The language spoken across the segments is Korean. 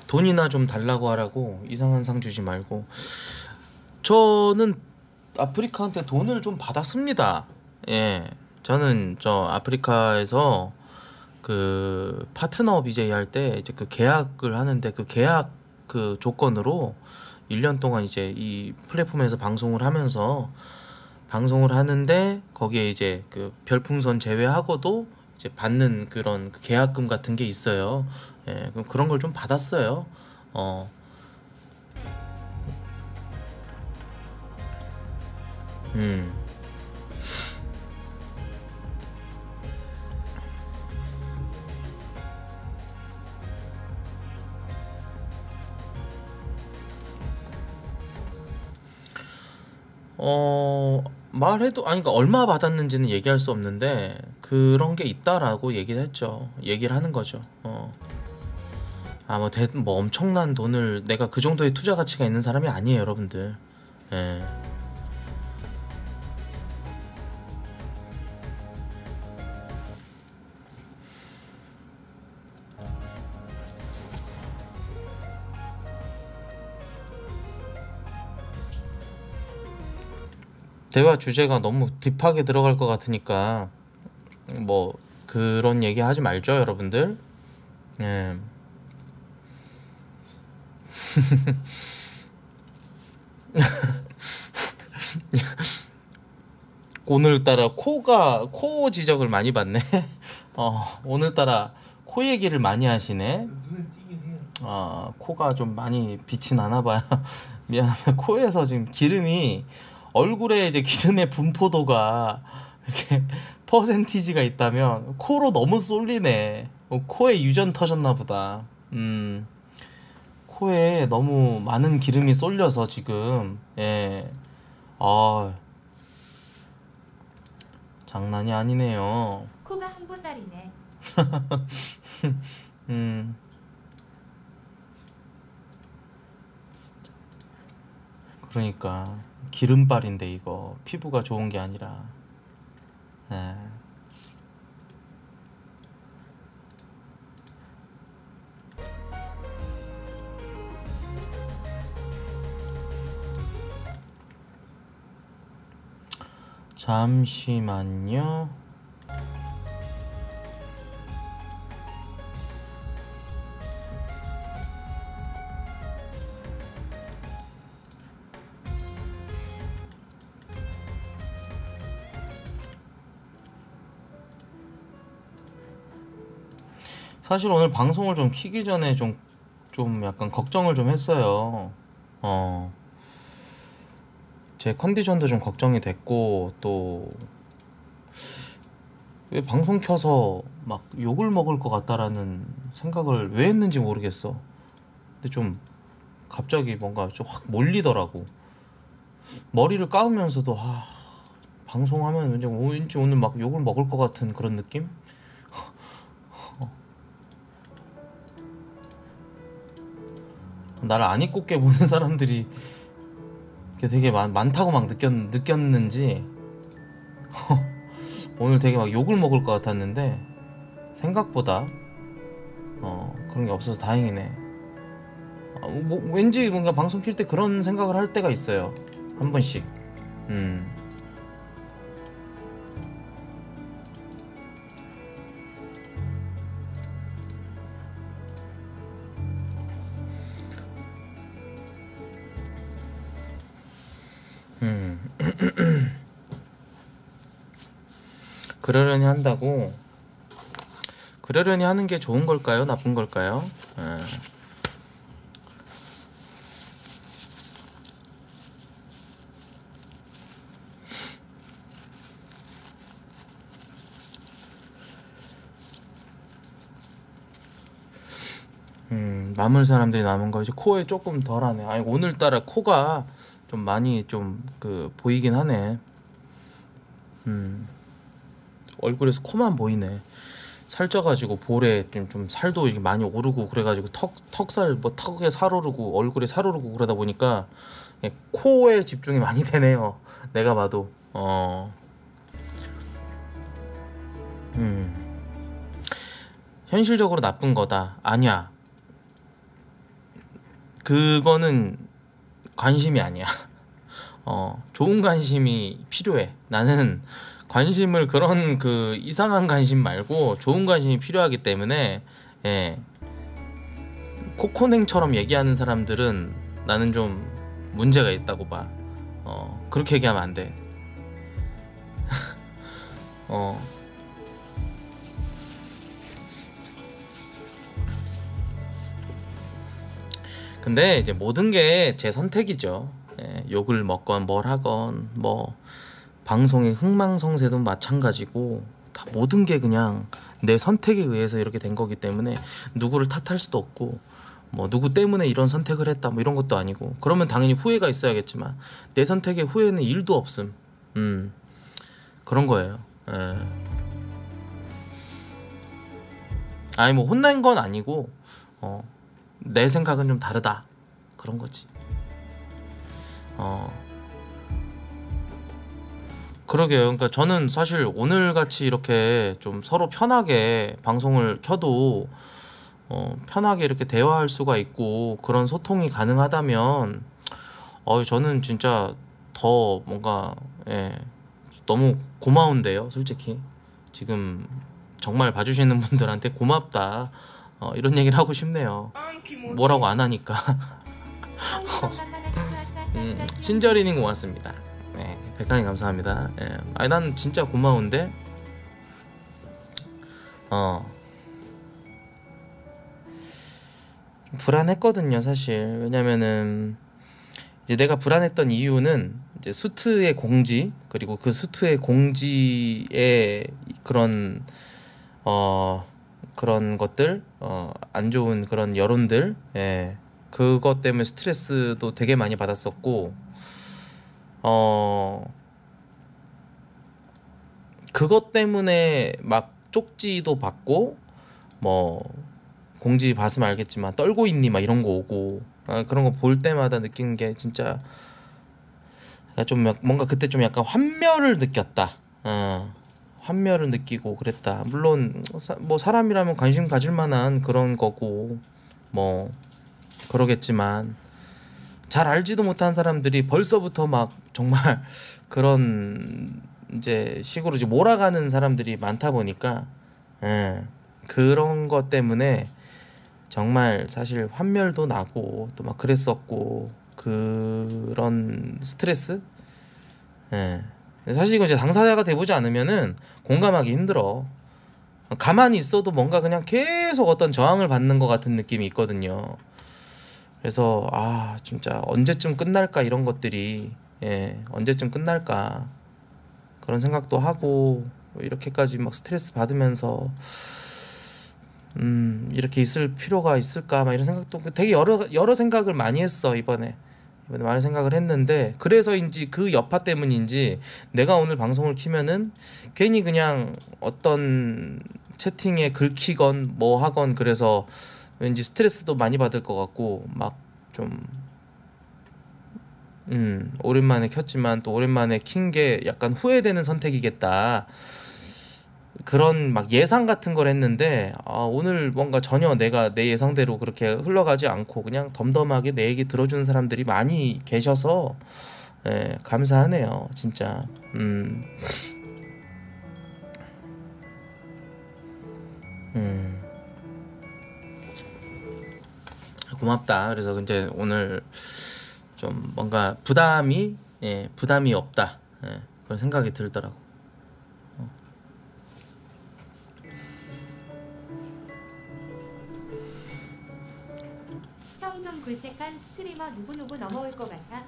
돈이나 좀 달라고 하라고 이상한 상 주지 말고. 저는 아프리카한테 돈을 좀 받았습니다. 예. 저는 저 아프리카에서 그 파트너 BJ 할 때 이제 그 계약을 하는데, 그 계약 그 조건으로 1년 동안 이제 이 플랫폼에서 방송을 하는데, 거기에 이제 그 별풍선 제외하고도 이제 받는 그런 그 계약금 같은 게 있어요. 예, 그럼 그런 걸 좀 받았어요. 어, 음. 말해도, 아니, 그러니까 얼마 받았는지는 얘기할 수 없는데, 그런 게 있다라고 얘기를 했죠. 얘기를 하는 거죠. 뭐 엄청난 돈을, 내가 그 정도의 투자 가치가 있는 사람이 아니에요, 여러분들. 예. 대화 주제가 너무 딥하게 들어갈 것 같으니까, 뭐, 그런 얘기 하지 말죠, 여러분들. 예. 오늘따라 코 지적을 많이 받네. 오늘따라 코 얘기를 많이 하시네. 눈에 띄긴 해요. 코가 좀 많이 빛이 나나 봐요. 미안하면 코에서 지금 기름이, 얼굴에 이제 기름의 분포도가 이렇게 퍼센티지가 있다면 코로 너무 쏠리네. 코에 유전 터졌나 보다. 코에 너무 많은 기름이 쏠려서 지금, 예. 아, 장난이 아니네요. 코가 한 보따리네. 음, 그러니까 기름빨인데 이거 피부가 좋은 게 아니라. 예. 잠시만요. 사실 오늘 방송을 좀 키기 전에 좀 약간 걱정을 좀 했어요. 어, 제 컨디션도 좀 걱정이 됐고, 또 왜 방송 켜서 막 욕을 먹을 것 같다라는 생각을 왜 했는지 모르겠어. 근데 좀 갑자기 뭔가 좀 확 몰리더라고. 머리를 감으면서도, 방송하면 왠지 오늘 막 욕을 먹을 것 같은 그런 느낌? 나를 안 입고 깨 보는 사람들이 되게 많다고 막 느꼈는지 오늘 되게 막 욕을 먹을 것 같았는데, 생각보다 그런 게 없어서 다행이네. 왠지 뭔가 방송 킬 때 그런 생각을 할 때가 있어요, 한 번씩. 음, 음. 그러려니 한다고. 그러려니 하는 게 좋은 걸까요, 나쁜 걸까요? 예. 남을 사람들이 남은 거 이제 코에 조금 덜하네. 아니, 오늘따라 코가 좀 많이 좀 그 보이긴 하네. 얼굴에서 코만 보이네. 살쪄가지고 볼에 좀 살도 이렇게 많이 오르고 그래가지고 턱살, 뭐 턱에 살 오르고 얼굴에 살 오르고 그러다 보니까 코에 집중이 많이 되네요. 내가 봐도. 음. 현실적으로 나쁜 거다. 아니야. 그거는 관심이 아니야. 좋은 관심이 필요해. 나는 관심을 그런 그 이상한 관심 말고 좋은 관심이 필요하기 때문에, 예. 코코냉처럼 얘기하는 사람들은 나는 좀 문제가 있다고 봐. 그렇게 얘기하면 안 돼. 어. 근데 이제 모든 게 제 선택이죠. 예, 욕을 먹건 뭘 하건 뭐 방송의 흥망성쇠도 마찬가지고 다 모든 게 그냥 내 선택에 의해서 이렇게 된 거기 때문에 누구를 탓할 수도 없고 뭐 누구 때문에 이런 선택을 했다 뭐 이런 것도 아니고, 그러면 당연히 후회가 있어야겠지만 내 선택에 후회는 1도 없음. 그런 거예요. 예. 아니 뭐 혼난 건 아니고 내 생각은 좀 다르다 그런 거지. 그러게요. 그러니까 저는 사실 오늘 같이 이렇게 좀 서로 편하게 방송을 켜도 편하게 이렇게 대화할 수가 있고 그런 소통이 가능하다면 저는 진짜 더 뭔가, 예, 너무 고마운데요. 솔직히 지금 정말 봐주시는 분들한테 고맙다, 이런 얘기를 하고 싶네요. 뭐라고 안 하니까. 친절이님 고맙습니다. 네, 백강님 감사합니다. 예. 아니 난 진짜 고마운데 불안했거든요 사실. 왜냐면은 이제 내가 불안했던 이유는 이제 수트의 공지, 그리고 그 수트의 공지의 그런 그런 것들, 안 좋은 그런 여론들, 예, 그것 때문에 스트레스도 되게 많이 받았었고, 그것 때문에 막 쪽지도 받고 뭐 공지 봤으면 알겠지만 떨고 있니 막 이런 거 오고, 그런 거 볼 때마다 느끼는 게 진짜 좀 뭔가 그때 좀 약간 환멸을 느꼈다. 환멸을 느끼고 그랬다. 물론 뭐 사람이라면 관심 가질 만한 그런 거고 뭐 그러겠지만 잘 알지도 못한 사람들이 벌써부터 막 정말 그런 이제 식으로 이제 몰아가는 사람들이 많다 보니까, 예, 그런 것 때문에 정말 사실 환멸도 나고 또 막 그랬었고, 그런 스트레스, 예. 사실 이거 이제 당사자가 돼보지 않으면은 공감하기 힘들어. 가만히 있어도 뭔가 그냥 계속 어떤 저항을 받는 것 같은 느낌이 있거든요. 그래서 진짜 언제쯤 끝날까 이런 것들이, 예, 언제쯤 끝날까 그런 생각도 하고, 이렇게까지 막 스트레스 받으면서 이렇게 있을 필요가 있을까 막 이런 생각도 되게 여러 생각을 많이 했어. 이번에 많은 생각을 했는데, 그래서인지 그 여파 때문인지 내가 오늘 방송을 키면은 괜히 그냥 어떤 채팅에 긁히건 뭐 하건 그래서 왠지 스트레스도 많이 받을 것 같고, 막 좀 오랜만에 켰지만 또 오랜만에 킨 게 약간 후회되는 선택이겠다, 그런 막 예상 같은 걸 했는데, 오늘 뭔가 전혀 내가 내 예상대로 그렇게 흘러가지 않고 그냥 덤덤하게 내 얘기 들어주는 사람들이 많이 계셔서, 예, 감사하네요 진짜. 고맙다. 그래서 이제 오늘 좀 뭔가 부담이 없다, 예, 그런 생각이 들더라고. 형 좀 굴책한 스트리머 누구누구 넘어올 것 같아?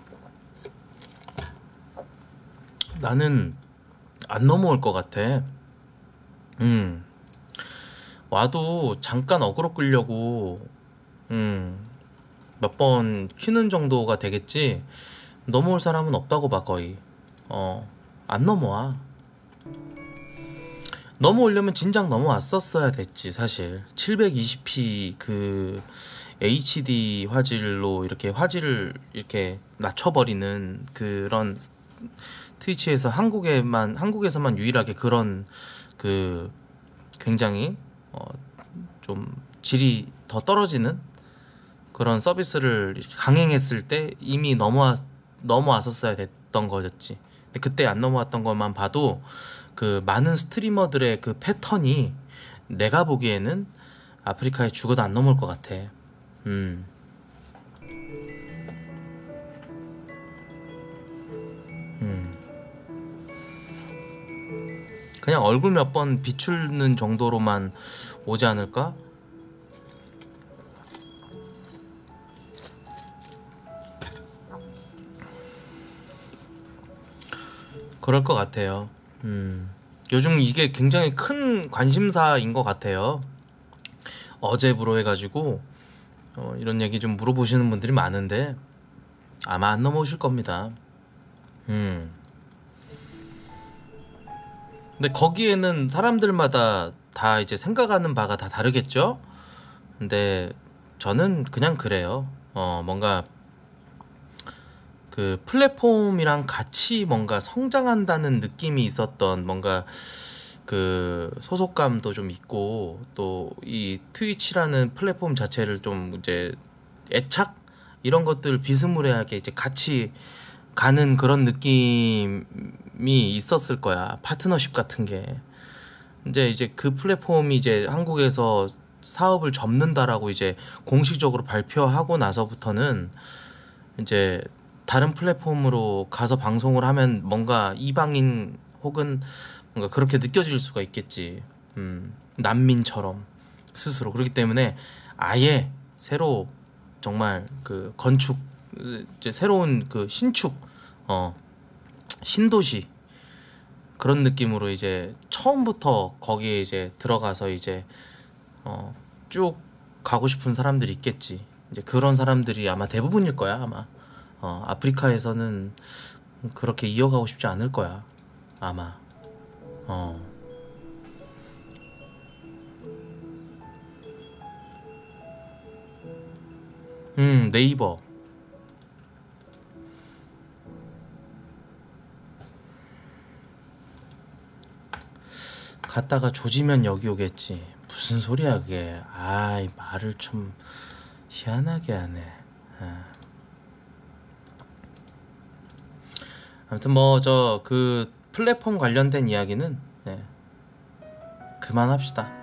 나는 안 넘어올 것 같아. 와도 잠깐 어그로 끌려고 몇 번 키는 정도가 되겠지, 넘어올 사람은 없다고 봐 거의. 안 넘어와. 넘어오려면 진작 넘어왔었어야 됐지 사실. 720p 그 HD 화질로 이렇게 화질을 이렇게 낮춰버리는 그런 트위치에서 한국에서만 유일하게 그런 굉장히 좀 질이 더 떨어지는 그런 서비스를 이렇게 강행했을 때 이미 넘어왔었어야 됐던 거였지. 근데 그때 안 넘어왔던 것만 봐도 그 많은 스트리머들의 그 패턴이 내가 보기에는 아프리카에 죽어도 안 넘어올 것 같아. 음. 음. 그냥 얼굴 몇 번 비추는 정도로만 오지 않을까? 그럴 것 같아요. 요즘 이게 굉장히 큰 관심사인 것 같아요. 어제부로 해가지고 이런 얘기 좀 물어보시는 분들이 많은데 아마 안 넘어오실 겁니다. 음. 근데 거기에는 사람들마다 다 이제 생각하는 바가 다 다르겠죠? 근데 저는 그냥 그래요. 뭔가 그 플랫폼이랑 같이 뭔가 성장한다는 느낌이 있었던 뭔가 그 소속감도 좀 있고 또 이 트위치라는 플랫폼 자체를 좀 이제 애착 이런 것들 비스무리하게 이제 같이 가는 그런 느낌이 있었을 거야. 파트너십 같은 게. 이제 그 플랫폼이 이제 한국에서 사업을 접는다라고 이제 공식적으로 발표하고 나서부터는 이제 다른 플랫폼으로 가서 방송을 하면 뭔가 이방인 혹은 뭔가 그렇게 느껴질 수가 있겠지. 난민처럼 스스로. 그렇기 때문에 아예 새로 정말 그 건축 이제 새로운 그 신축 신도시 그런 느낌으로 이제 처음부터 거기에 이제 들어가서 이제 쭉 가고 싶은 사람들이 있겠지. 이제 그런 사람들이 아마 대부분일 거야, 아마. 아프리카에서는 그렇게 이어가고 싶지 않을 거야, 아마. 네이버. 갔다가 조지면 여기 오겠지. 무슨 소리야 그게. 아이 말을 좀 희한하게 하네. 아무튼 뭐 저 그 플랫폼 관련된 이야기는 네, 그만합시다.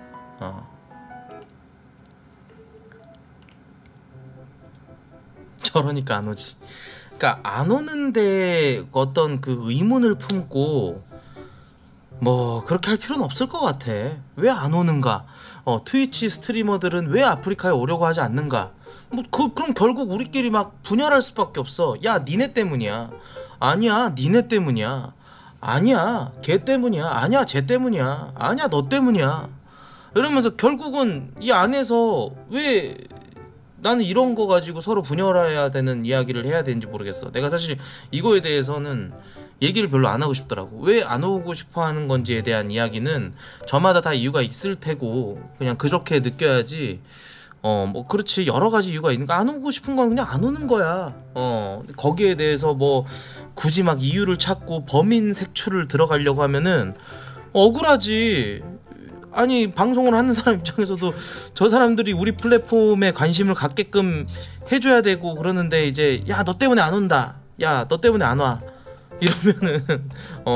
저러니까 안 오지. 그러니까 안 오는데 어떤 그 의문을 품고 뭐 그렇게 할 필요는 없을 것 같아. 왜 안 오는가? 트위치 스트리머들은 왜 아프리카에 오려고 하지 않는가? 그럼 결국 우리끼리 막 분열할 수밖에 없어. 야, 니네 때문이야. 아니야, 니네 때문이야. 아니야, 걔 때문이야. 아니야, 쟤 때문이야. 아니야, 너 때문이야. 이러면서 결국은 이 안에서 왜 나는 이런 거 가지고 서로 분열해야 되는 이야기를 해야 되는지 모르겠어. 내가 사실 이거에 대해서는 얘기를 별로 안 하고 싶더라고. 왜 안 오고 싶어 하는 건지에 대한 이야기는 저마다 다 이유가 있을 테고 그냥 그렇게 느껴야지. 뭐 그렇지 여러 가지 이유가 있는가. 안 오고 싶은 건 그냥 안 오는 거야. 거기에 대해서 뭐 굳이 막 이유를 찾고 범인 색출을 들어가려고 하면은 억울하지. 아니 방송을 하는 사람 입장에서도 저 사람들이 우리 플랫폼에 관심을 갖게끔 해줘야 되고 그러는데 이제 야 너 때문에 안 온다. 야 너 때문에 안 와. 이러면은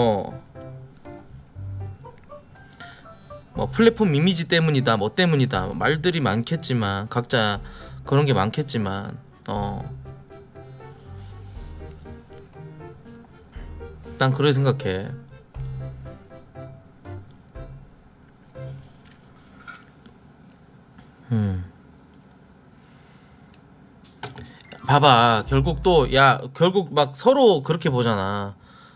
뭐 플랫폼 이미지 때문이다 뭐 때문이다 말들이 많겠지만 각자 그런 게 많겠지만 난 그렇게 생각해. 봐봐 결국 또 야 결국 막 서로 그렇게 보잖아.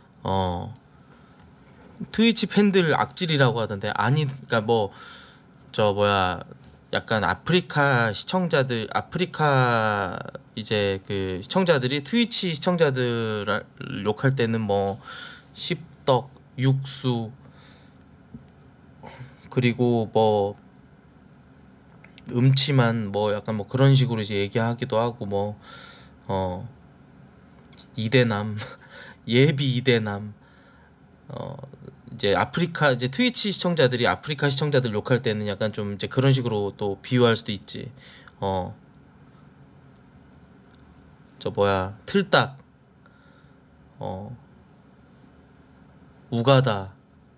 트위치 팬들 악질이라고 하던데 아니 그니까 뭐 저 뭐야 약간 아프리카 시청자들 아프리카 이제 그 시청자들이 트위치 시청자들 욕할 때는 뭐 십덕 육수 그리고 뭐 음침한 뭐 약간 뭐 그런 식으로 이제 얘기하기도 하고 뭐 이대남 예비 이대남 이제 아프리카 이제 트위치 시청자들이 아프리카 시청자들 욕할 때는 약간 좀 이제 그런 식으로 또 비유할 수도 있지. 저 뭐야 틀딱, 어 우가다,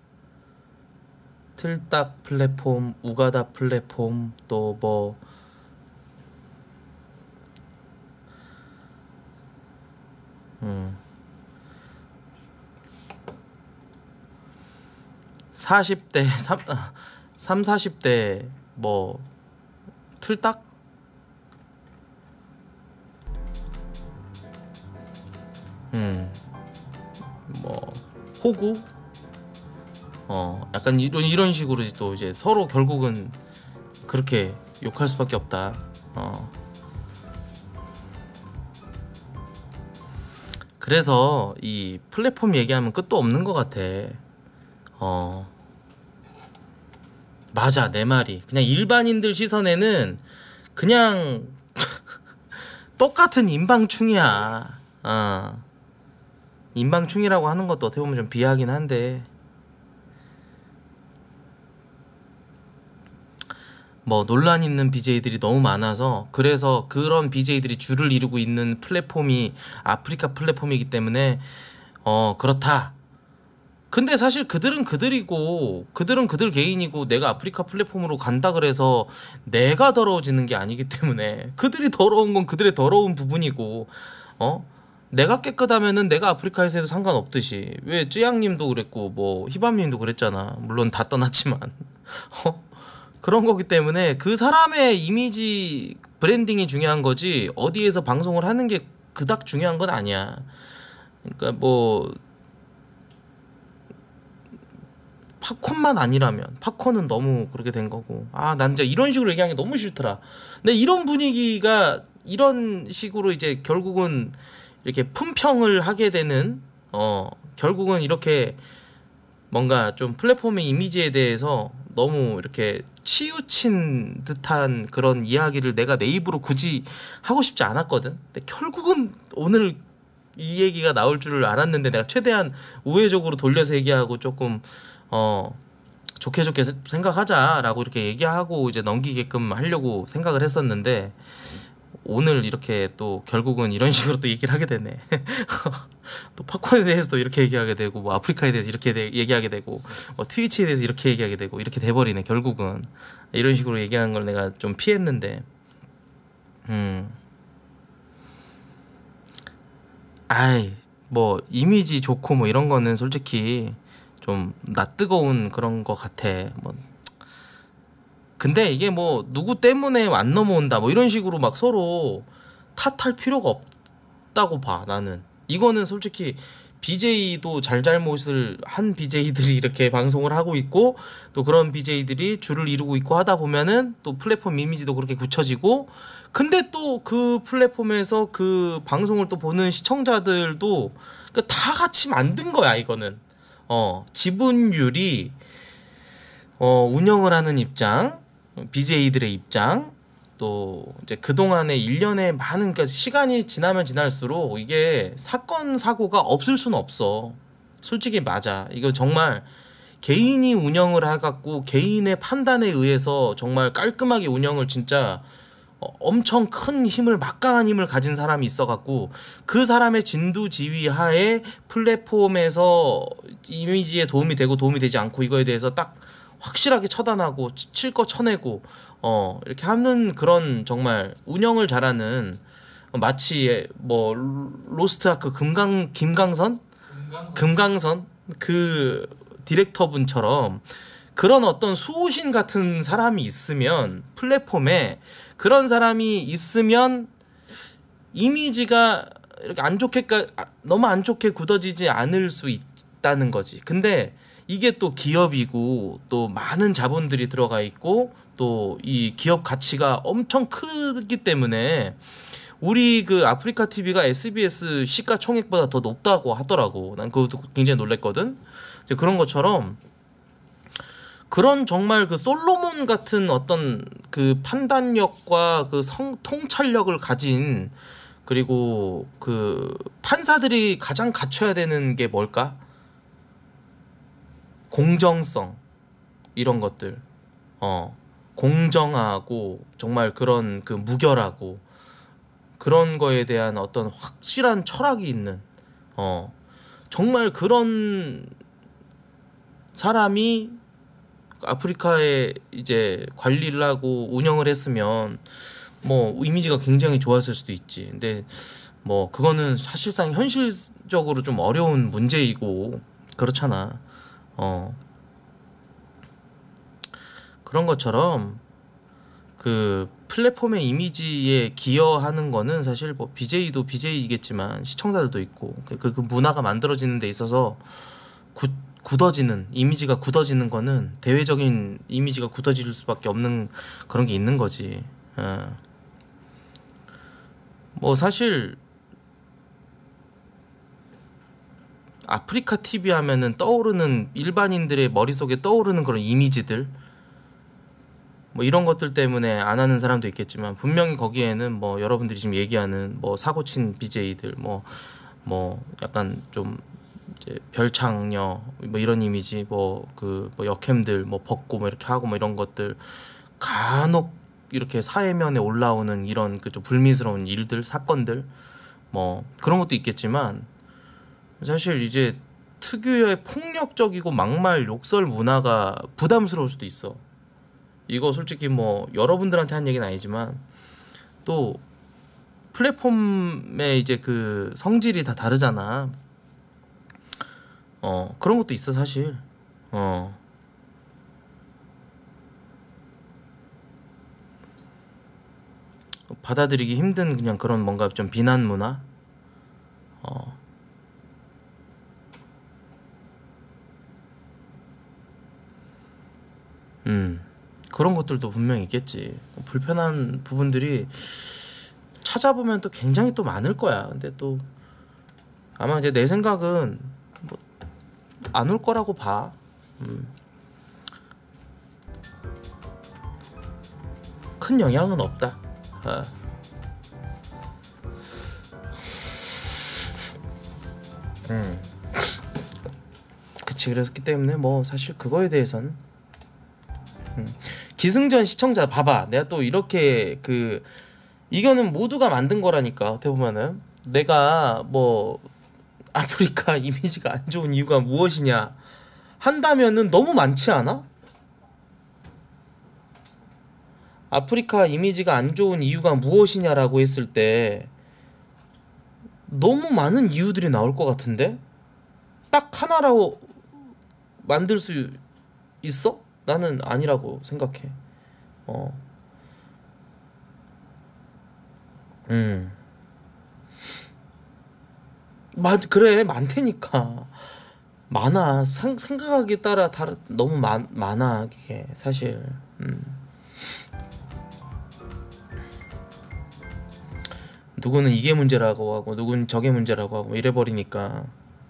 틀딱 플랫폼, 우가다 플랫폼, 또 뭐 40대 40대 뭐 틀딱, 뭐 호구, 약간 이런 식으로 또 이제 서로 결국은 그렇게 욕할 수밖에 없다. 그래서 이 플랫폼 얘기하면 끝도 없는 것 같아. 맞아, 내 말이. 그냥 일반인들 시선에는 그냥 똑같은 인방충이야. 인방충이라고 하는 것도 어떻게 보면 좀 비하긴 한데, 뭐 논란 있는 BJ들이 너무 많아서, 그래서 그런 BJ들이 줄을 이루고 있는 플랫폼이 아프리카 플랫폼이기 때문에 그렇다. 근데 사실 그들은 그들이고, 그들은 그들 개인이고, 내가 아프리카 플랫폼으로 간다 그래서 내가 더러워지는 게 아니기 때문에, 그들이 더러운 건 그들의 더러운 부분이고, 내가 깨끗하면은 내가 아프리카에서 해도 상관없듯이. 왜 쯔양님도 그랬고 뭐 히밤님도 그랬잖아. 물론 다 떠났지만. 그런 거기 때문에 그 사람의 이미지 브랜딩이 중요한 거지, 어디에서 방송을 하는 게 그닥 중요한 건 아니야. 그러니까 뭐 팝콘만 아니라면, 팝콘은 너무 그렇게 된 거고, 난 진짜 이런 식으로 얘기하는 게 너무 싫더라. 근데 이런 분위기가 이런 식으로 이제 결국은 이렇게 품평을 하게 되는, 결국은 이렇게 뭔가 좀 플랫폼의 이미지에 대해서 너무 이렇게 치우친 듯한 그런 이야기를 내가 내 입으로 굳이 하고 싶지 않았거든. 근데 결국은 오늘 이 얘기가 나올 줄을 알았는데, 내가 최대한 우회적으로 돌려서 얘기하고 조금 좋게 생각하자라고 이렇게 얘기하고 이제 넘기게끔 하려고 생각을 했었는데, 오늘 이렇게 또 결국은 이런 식으로 또 얘기를 하게 되네. 또 팝콘에 대해서도 이렇게 얘기하게 되고, 뭐 아프리카에 대해서 이렇게 얘기하게 되고, 뭐 트위치에 대해서 이렇게 얘기하게 되고, 이렇게 돼버리네. 결국은 이런 식으로 얘기하는 걸 내가 좀 피했는데, 뭐 이미지 좋고 뭐 이런 거는 솔직히 좀 낯뜨거운 그런 거 같아. 뭐 근데 이게 뭐 누구 때문에 안 넘어온다 뭐 이런 식으로 막 서로 탓할 필요가 없다고 봐, 나는. 이거는 솔직히 BJ도 잘잘못을 한 BJ들이 이렇게 방송을 하고 있고, 또 그런 BJ들이 줄을 이루고 있고 하다 보면은 또 플랫폼 이미지도 그렇게 굳혀지고, 근데 또 그 플랫폼에서 그 방송을 또 보는 시청자들도 다 같이 만든 거야, 이거는. 지분율이, 운영을 하는 입장, BJ들의 입장, 또 이제 그동안의 일련의 많은, 그러니까 시간이 지나면 지날수록 이게 사건 사고가 없을 수는 없어. 솔직히 맞아. 이거 정말 개인이 운영을 해갖고 개인의 판단에 의해서 정말 깔끔하게 운영을 진짜 엄청 큰 힘을, 막강한 힘을 가진 사람이 있어갖고, 그 사람의 진두지휘 하에 플랫폼에서 이미지에 도움이 되고 도움이 되지 않고 이거에 대해서 딱 확실하게 처단하고 칠 거 쳐내고 이렇게 하는 그런 정말 운영을 잘하는, 마치 뭐 로스트아크 금강선 그 디렉터분처럼 그런 어떤 수호신 같은 사람이 있으면, 플랫폼에 그런 사람이 있으면 이미지가 이렇게 너무 안 좋게 굳어지지 않을 수 있다는 거지. 근데 이게 또 기업이고 또 많은 자본들이 들어가 있고 또 이 기업 가치가 엄청 크기 때문에, 우리 그 아프리카 TV가 SBS 시가총액보다 더 높다고 하더라고. 난 그것도 굉장히 놀랬거든. 이제 그런 것처럼 그런 정말 그 솔로몬 같은 어떤 그 판단력과 그 통찰력을 가진, 그리고 그 판사들이 가장 갖춰야 되는 게 뭘까? 공정성, 이런 것들. 공정하고 정말 그런 그 무결하고, 그런 거에 대한 어떤 확실한 철학이 있는 정말 그런 사람이 아프리카에 이제 관리를 하고 운영을 했으면 뭐 이미지가 굉장히 좋았을 수도 있지. 근데 뭐 그거는 사실상 현실적으로 좀 어려운 문제이고 그렇잖아. 그런 것처럼 그 플랫폼의 이미지에 기여하는 거는 사실 뭐 BJ도 BJ이겠지만 시청자들도 있고 그 문화가 만들어지는 데 있어서 굳어지는 이미지가 굳어지는 거는 대외적인 이미지가 굳어질 수밖에 없는 그런 게 있는 거지. 뭐 사실 아프리카 TV 하면은 떠오르는 일반인들의 머릿속에 떠오르는 그런 이미지들 뭐 이런 것들 때문에 안 하는 사람도 있겠지만 분명히 거기에는 뭐 여러분들이 지금 얘기하는 뭐 사고친 BJ들 뭐 약간 좀 이제 별창녀 뭐 이런 이미지 뭐 역캠들 뭐 벗고 뭐 이렇게 하고 뭐 이런 것들 간혹 이렇게 사회면에 올라오는 이런 그 좀 불미스러운 일들 사건들 뭐 그런 것도 있겠지만 사실 이제 특유의 폭력적이고 막말 욕설 문화가 부담스러울 수도 있어. 이거 솔직히 뭐 여러분들한테 한 얘기는 아니지만 또 플랫폼의 이제 그 성질이 다 다르잖아. 그런 것도 있어 사실. 받아들이기 힘든 그냥 그런 뭔가 좀 비난 문화. 그런 것들도 분명히 있겠지. 불편한 부분들이 찾아보면 또 굉장히 또 많을 거야. 근데 또 아마 이제 내 생각은 뭐 안 올 거라고 봐. 큰 영향은 없다. 그치. 그랬기 때문에 뭐 사실 그거에 대해서는 기승전 시청자 봐봐. 내가 또 이렇게 이거는 모두가 만든 거라니까. 어떻게 보면은 내가 뭐 아프리카 이미지가 안 좋은 이유가 무엇이냐 한다면은 너무 많지 않아? 아프리카 이미지가 안 좋은 이유가 무엇이냐라고 했을 때 너무 많은 이유들이 나올 것 같은데 딱 하나라고 만들 수 있어? 나는 아니라고 생각해. 그래 많다니까. 많아. 생각하기에 따라 너무 많아 이게 사실. 누구는 이게 문제라고 하고 누구는 저게 문제라고 하고 이래 버리니까.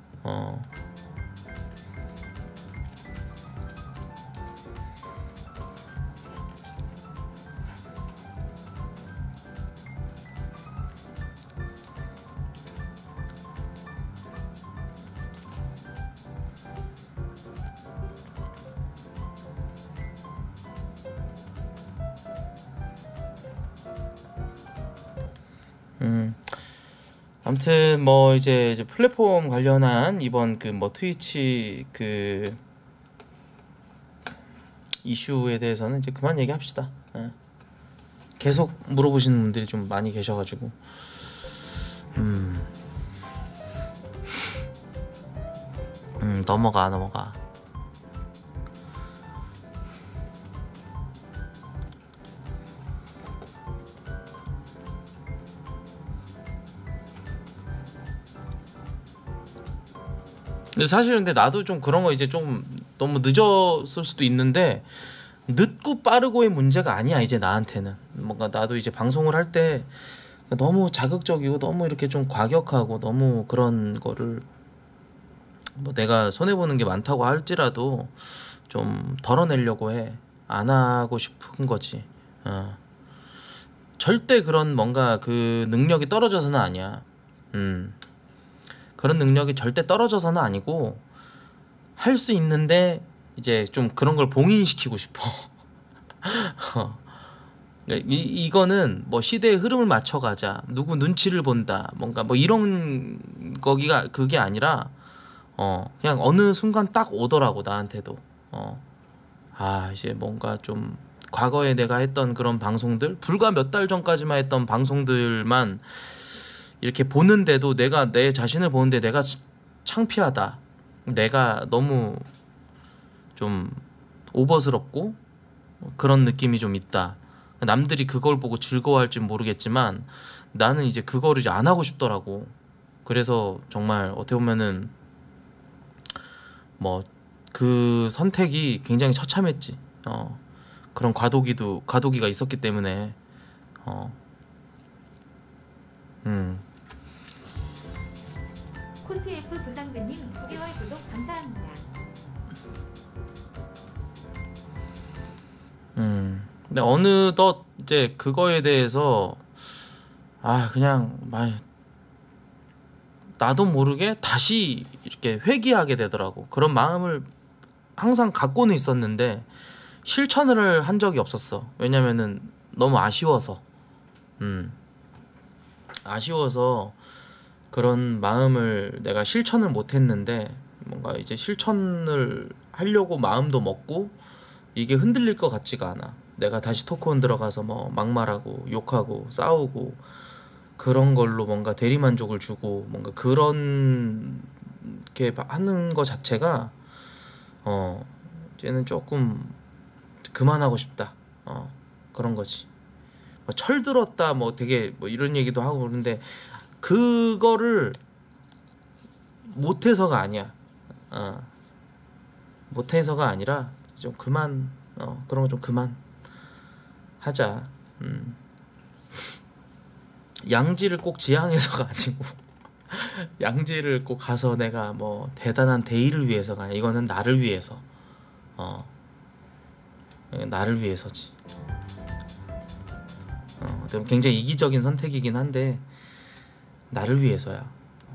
아무튼 뭐 이제 플랫폼 관련한 이번 뭐 트위치 이슈에 대해서는 이제 그만 얘기합시다. 계속 물어보시는 분들이 좀 많이 계셔가지고 넘어가. 근데 사실 근데 나도 좀 그런 거 이제 좀 너무 늦었을 수도 있는데 늦고 빠르고의 문제가 아니야 이제 나한테는. 뭔가 나도 이제 방송을 할 때 너무 자극적이고 너무 이렇게 좀 과격하고 너무 그런 거를 뭐 내가 손해보는 게 많다고 할지라도 좀 덜어내려고 해. 안 하고 싶은 거지. 절대 그런 뭔가 그 능력이 떨어져서는 아니야. 그런 능력이 절대 떨어져서는 아니고 할 수 있는데 이제 좀 그런 걸 봉인시키고 싶어. 이거는 뭐 시대의 흐름을 맞춰가자, 누구 눈치를 본다, 뭔가 뭐 이런 거기가 그게 아니라 그냥 어느 순간 딱 오더라고 나한테도. 이제 뭔가 좀 과거에 내가 했던 그런 방송들, 불과 몇 달 전까지만 했던 방송들만 이렇게 보는데도 내가 내 자신을 보는데 내가 창피하다, 내가 너무 좀 오버스럽고 그런 느낌이 좀 있다. 남들이 그걸 보고 즐거워할지 모르겠지만 나는 이제 그거를 이제 안 하고 싶더라고. 그래서 정말 어떻게 보면은 뭐 그 선택이 굉장히 처참했지. 그런 과도기가 있었기 때문에. 어, 음, 콘트F 부상근님 9개월 구독 감사합니다. 근데 어느덧 이제 그거에 대해서 그냥 나도 모르게 다시 이렇게 회귀하게 되더라고. 그런 마음을 항상 갖고는 있었는데 실천을 한 적이 없었어. 왜냐면은 너무 아쉬워서. 아쉬워서 그런 마음을 내가 실천을 못 했는데, 뭔가 이제 실천을 하려고 마음도 먹고 이게 흔들릴 것 같지가 않아. 내가 다시 토크온 들어가서 뭐 막말하고 욕하고 싸우고 그런 걸로 뭔가 대리만족을 주고 뭔가 그런 게 하는 거 자체가 이제는 조금 그만하고 싶다. 그런 거지. 뭐 철들었다 뭐 되게 뭐 이런 얘기도 하고 그러는데 그거를 못해서가 아니야. 못해서가 아니라 좀 그만, 그런 거 좀 그만 하자. 양지를 꼭 지향해서가 아니고 양지를 꼭 가서 내가 뭐 대단한 대의를 위해서가 아니야. 이거는 나를 위해서. 나를 위해서지. 굉장히 이기적인 선택이긴 한데 나를 위해서야.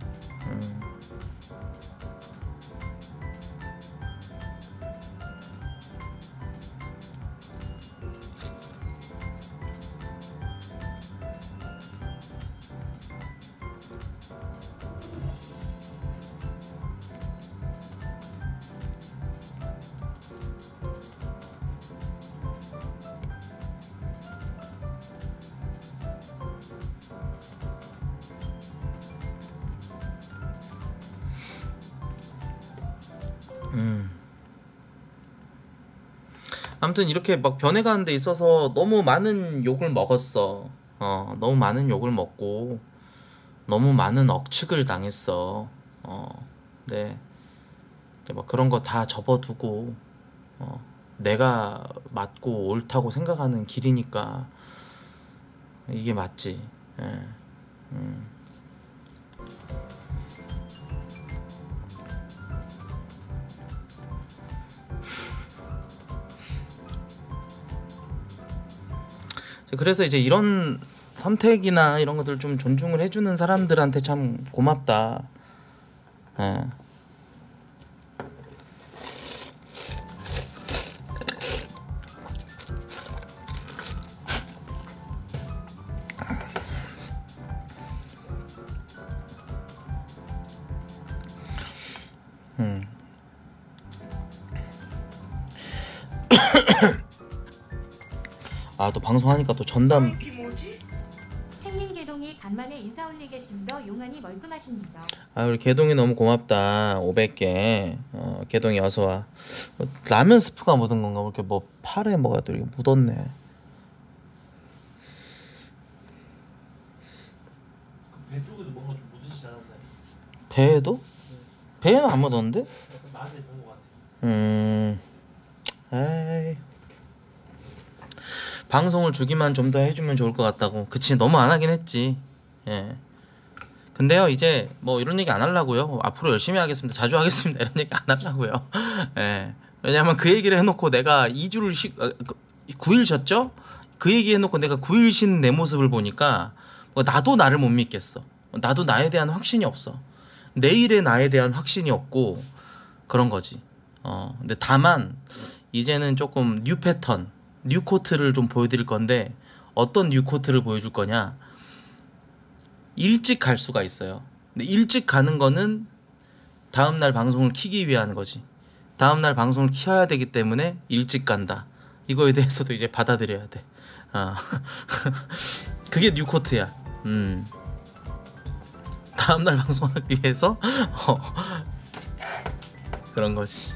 아무튼 이렇게 막 변해가는 데 있어서 너무 많은 욕을 먹었어. 너무 많은 욕을 먹고 너무 많은 억측을 당했어. 네. 이제 막 그런 거 다 접어두고 내가 맞고 옳다고 생각하는 길이니까 이게 맞지. 예. 그래서 이제 이런 선택이나 이런 것들 좀 존중을 해주는 사람들한테 참 고맙다. 예. 또 방송하니까 또 전담. 행님 개동이 간만에 인사 올리겠습니다. 용안이 멀끔하십니다. 우리 개동이 너무 고맙다. 500개. 개동이 어서와. 라면 스프가 묻은 건가? 이렇게 뭐 팔에 뭐가 또 이렇게 묻었네. 배 쪽에도 뭔가 좀 묻으시지 않았나요? 배에도? 배에는 안 묻었는데? 나한테 본 것 같아요. 에이. 방송을 주기만 좀 더 해주면 좋을 것 같다고. 그치, 너무 안 하긴 했지. 예. 근데요, 이제 뭐 이런 얘기 안 하려고요. 앞으로 열심히 하겠습니다. 자주 하겠습니다. 이런 얘기 안 하려고요. 예. 왜냐면 그 얘기를 해놓고 내가 2주를 9일 쉬었죠? 그 얘기 해놓고 내가 9일 쉰 내 모습을 보니까 나도 나를 못 믿겠어. 나도 나에 대한 확신이 없어. 내일의 나에 대한 확신이 없고 그런 거지. 근데 다만 이제는 조금 뉴 패턴, 뉴 코트를 좀 보여드릴 건데 어떤 뉴코트를 보여줄 거냐? 일찍 갈 수가 있어요. 근데 일찍 가는 거는 다음날 방송을 키기 위한 거지. 다음날 방송을 키워야 되기 때문에 일찍 간다. 이거에 대해서도 이제 받아들여야 돼. 그게 뉴코트야. 다음날 방송하기 위해서 그런 거지.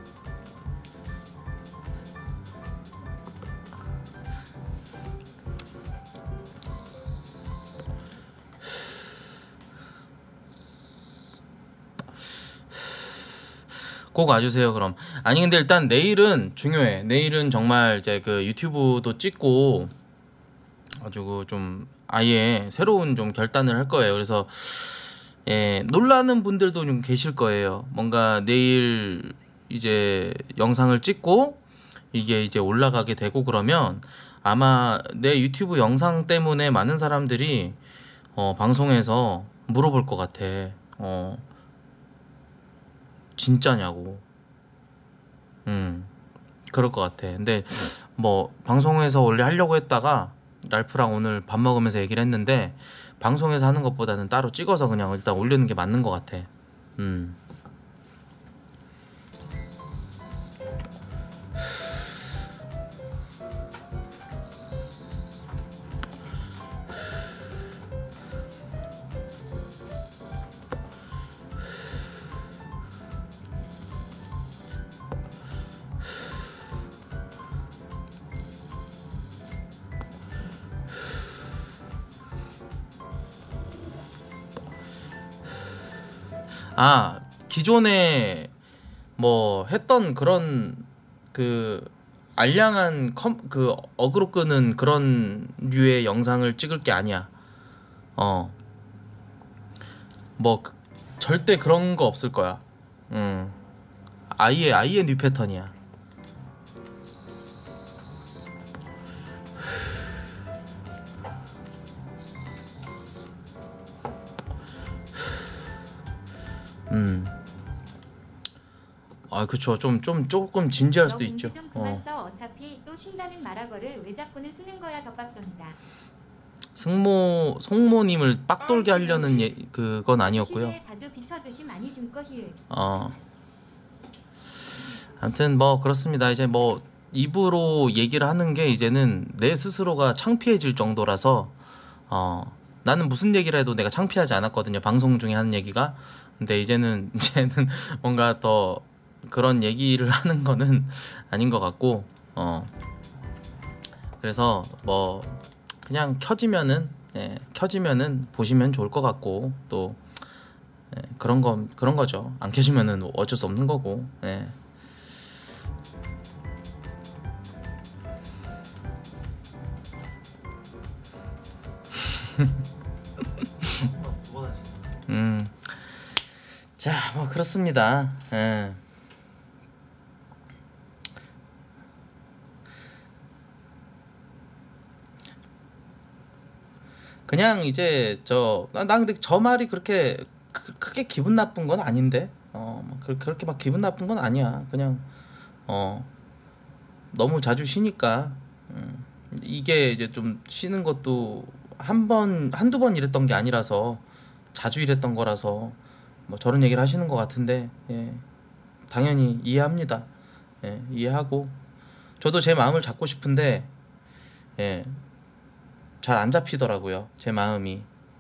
꼭 와주세요. 그럼. 아니 근데 일단 내일은 중요해. 내일은 정말 이제 그 유튜브도 찍고 가지고 좀 아예 새로운 좀 결단을 할 거예요. 그래서 예, 놀라는 분들도 좀 계실 거예요. 뭔가 내일 이제 영상을 찍고 이게 이제 올라가게 되고 그러면 아마 내 유튜브 영상 때문에 많은 사람들이 방송에서 물어볼 것 같아. 진짜냐고. 그럴 것 같아. 근데 뭐 방송에서 원래 하려고 했다가 랄프랑 오늘 밥 먹으면서 얘기를 했는데 방송에서 하는 것보다는 따로 찍어서 그냥 일단 올리는 게 맞는 것 같아. 아, 기존에 뭐 했던 그런 그 알량한 그 어그로 끄는 그런 류의 영상을 찍을 게 아니야. 뭐 절대 그런 거 없을 거야. 아예 뉴 패턴이야. 아, 그쵸. 조금 진지할 수도 있죠. 좀 그만 써. 어차피 또 쉰다는 말하거를 왜 자꾸는 쓰는 거야. 덧박돈이다. 송모님을 빡돌게 하려는 그건 아니었고요. 시대에 자주 비춰주심 아니심 거 힐. 아무튼 뭐 그렇습니다. 이제 뭐 입으로 얘기를 하는 게 이제는 내 스스로가 창피해질 정도라서 나는 무슨 얘기를 해도 내가 창피하지 않았거든요. 방송 중에 하는 얘기가. 근데 이제는 뭔가 더 그런 얘기를 하는 거는 아닌 것 같고 그래서 뭐 그냥 켜지면은 보시면 좋을 것 같고 또 그런 거죠. 안 켜지면은 어쩔 수 없는 거고. 자, 뭐 그렇습니다. 그냥 이제 나 근데 저 말이 그렇게 크게 기분 나쁜 건 아닌데 뭐 그렇게 막 기분 나쁜 건 아니야. 그냥 너무 자주 쉬니까 이게 이제 좀 쉬는 것도 한두 번 이랬던 게 아니라서 자주 이랬던 거라서 뭐 저런 얘기를 하시는 것 같은데 당연히 이해합니다. 이해하고 저도 제 마음을 잡고 싶은데 잘 안 잡히더라고요. 제 마음이.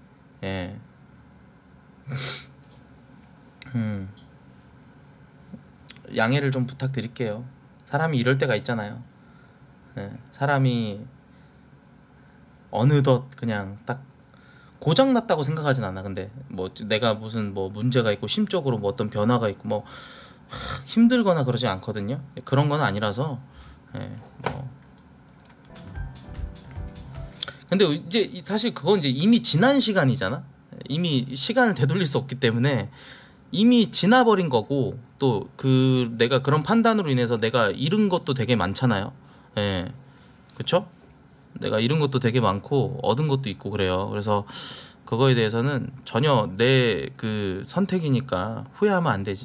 양해를 좀 부탁드릴게요. 사람이 이럴 때가 있잖아요. 사람이 어느덧 그냥 딱 고장났다고 생각하진 않아. 근데 뭐 내가 무슨 뭐 문제가 있고 심적으로 뭐 어떤 변화가 있고 뭐 힘들거나 그러지 않거든요. 그런 건 아니라서 뭐 근데 이제 사실 그건 이제 이미 지난 시간이잖아. 이미 시간을 되돌릴 수 없기 때문에 이미 지나버린 거고 또 내가 그런 판단으로 인해서 내가 잃은 것도 되게 많잖아요. 그쵸? 내가 잃은 것도 되게 많고 얻은 것도 있고 그래요. 그래서 그거에 대해서는 전혀 내 그 선택이니까 후회하면 안 되지.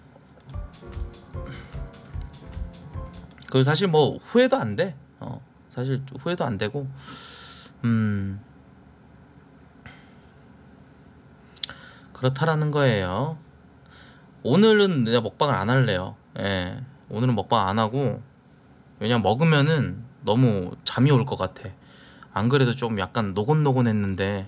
그 사실 뭐 후회도 안 돼. 사실 후회도 안 되고. 그렇다라는 거예요. 오늘은 내가 먹방을 안 할래요. 예, 오늘은 먹방 안 하고, 왜냐면 먹으면은 너무 잠이 올 것 같아. 안 그래도 좀 약간 노곤노곤했는데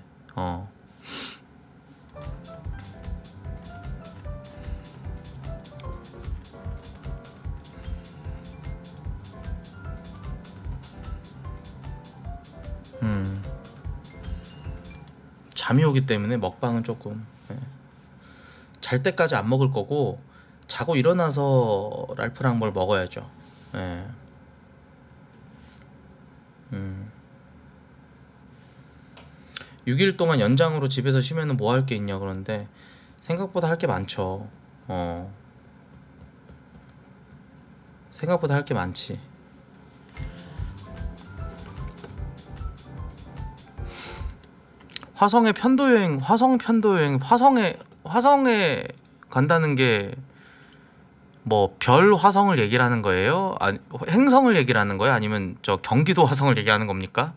잠이 오기 때문에 먹방은 조금, 예. 잘 때까지 안 먹을 거고 자고 일어나서 랄프랑 뭘 먹어야죠. 예. 6일 동안 연장으로 집에서 쉬면은 뭐 할 게 있냐 그러는데 생각보다 할 게 많죠. 생각보다 할 게 많지. 화성에 편도 여행, 화성에 간다는 게 뭐 별 화성을 얘기를 하는 거예요? 아니, 행성을 얘기를 하는 거예요? 아니면 저 경기도 화성을 얘기하는 겁니까?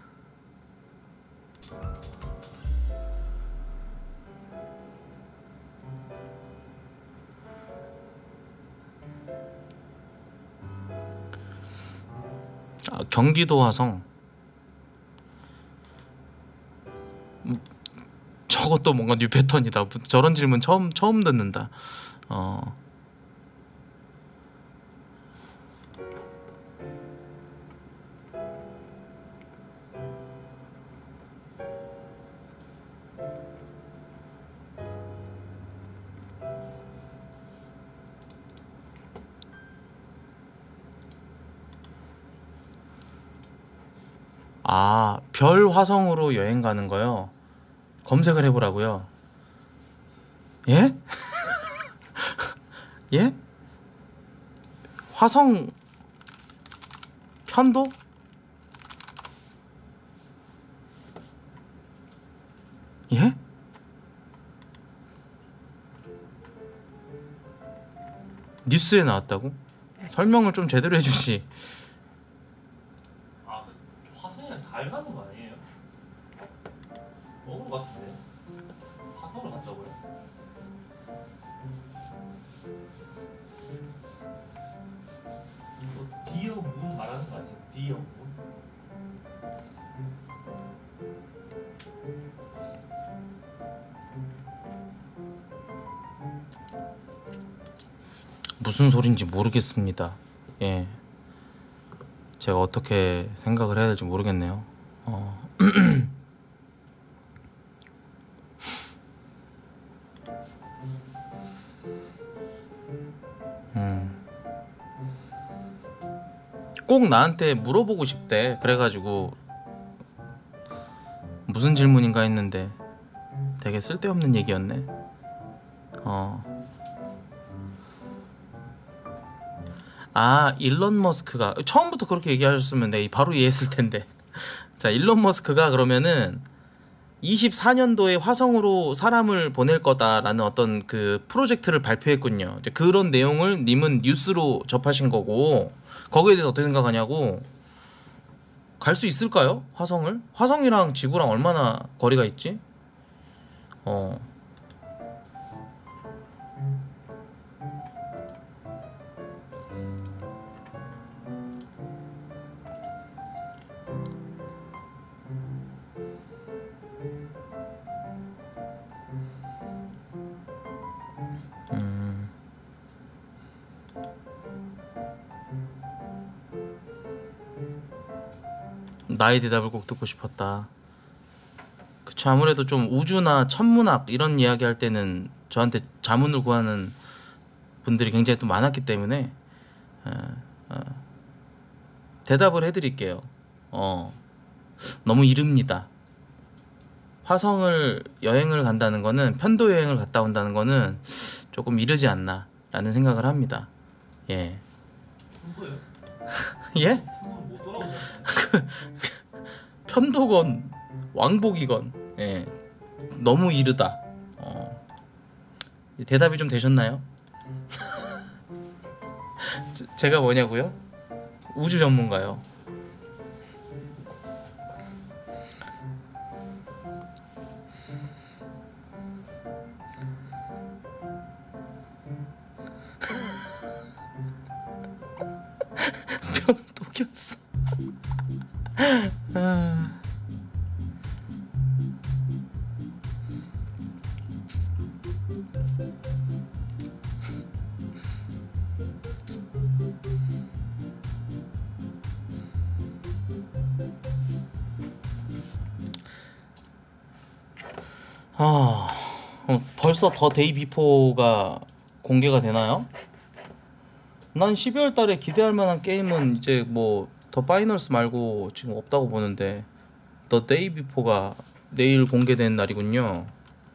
아, 경기도 화성. 저것도 뭔가 뉴 패턴이다. 저런 질문 처음 듣는다. 아, 별 화성으로 여행 가는 거요? 검색을 해보라고요? 예? 예? 화성 편도? 예? 뉴스에 나왔다고? 설명을 좀 제대로 해주시. 아, 화성이랑 달 가는 거 아니에요? 먹은 거 같은데. 화성을 간다고요? 뭐 디어 문 말하는 거 아니에요? 디어 문? 무슨 소린지 모르겠습니다. 예, 제가 어떻게 생각을 해야 될지 모르겠네요. 꼭 나한테 물어보고 싶대. 그래가지고 무슨 질문인가 했는데 되게 쓸데없는 얘기였네. 아, 일론 머스크가 처음부터 그렇게 얘기하셨으면 내가 바로 이해했을 텐데. 자, 일론 머스크가 그러면은 24년도에 화성으로 사람을 보낼 거다라는 어떤 그 프로젝트를 발표했군요. 이제 그런 내용을 님은 뉴스로 접하신 거고, 거기에 대해서 어떻게 생각하냐고. 갈 수 있을까요? 화성을? 화성이랑 지구랑 얼마나 거리가 있지? 나의 대답을 꼭 듣고 싶었다. 그쵸, 아무래도 좀 우주나 천문학 이런 이야기 할 때는 저한테 자문을 구하는 분들이 굉장히 또 많았기 때문에 대답을 해드릴게요. 너무 이릅니다. 화성을 여행을 간다는 거는, 편도 여행을 갔다 온다는 거는 조금 이르지 않나 라는 생각을 합니다. 예. 편도요? 예? 편도 못 돌아오잖아요. 편도건 왕복이건, 예, 너무 이르다. 대답이 좀 되셨나요? 제가 뭐냐고요? 우주 전문가요. 수밖에 없어. 아. 벌써 더 데이 비포가 공개가 되나요? 난 12월 달에 기대할 만한 게임은 이제 뭐 더 파이널스 말고 지금 없다고 보는데, 더 데이 비포가 내일 공개된 날이군요.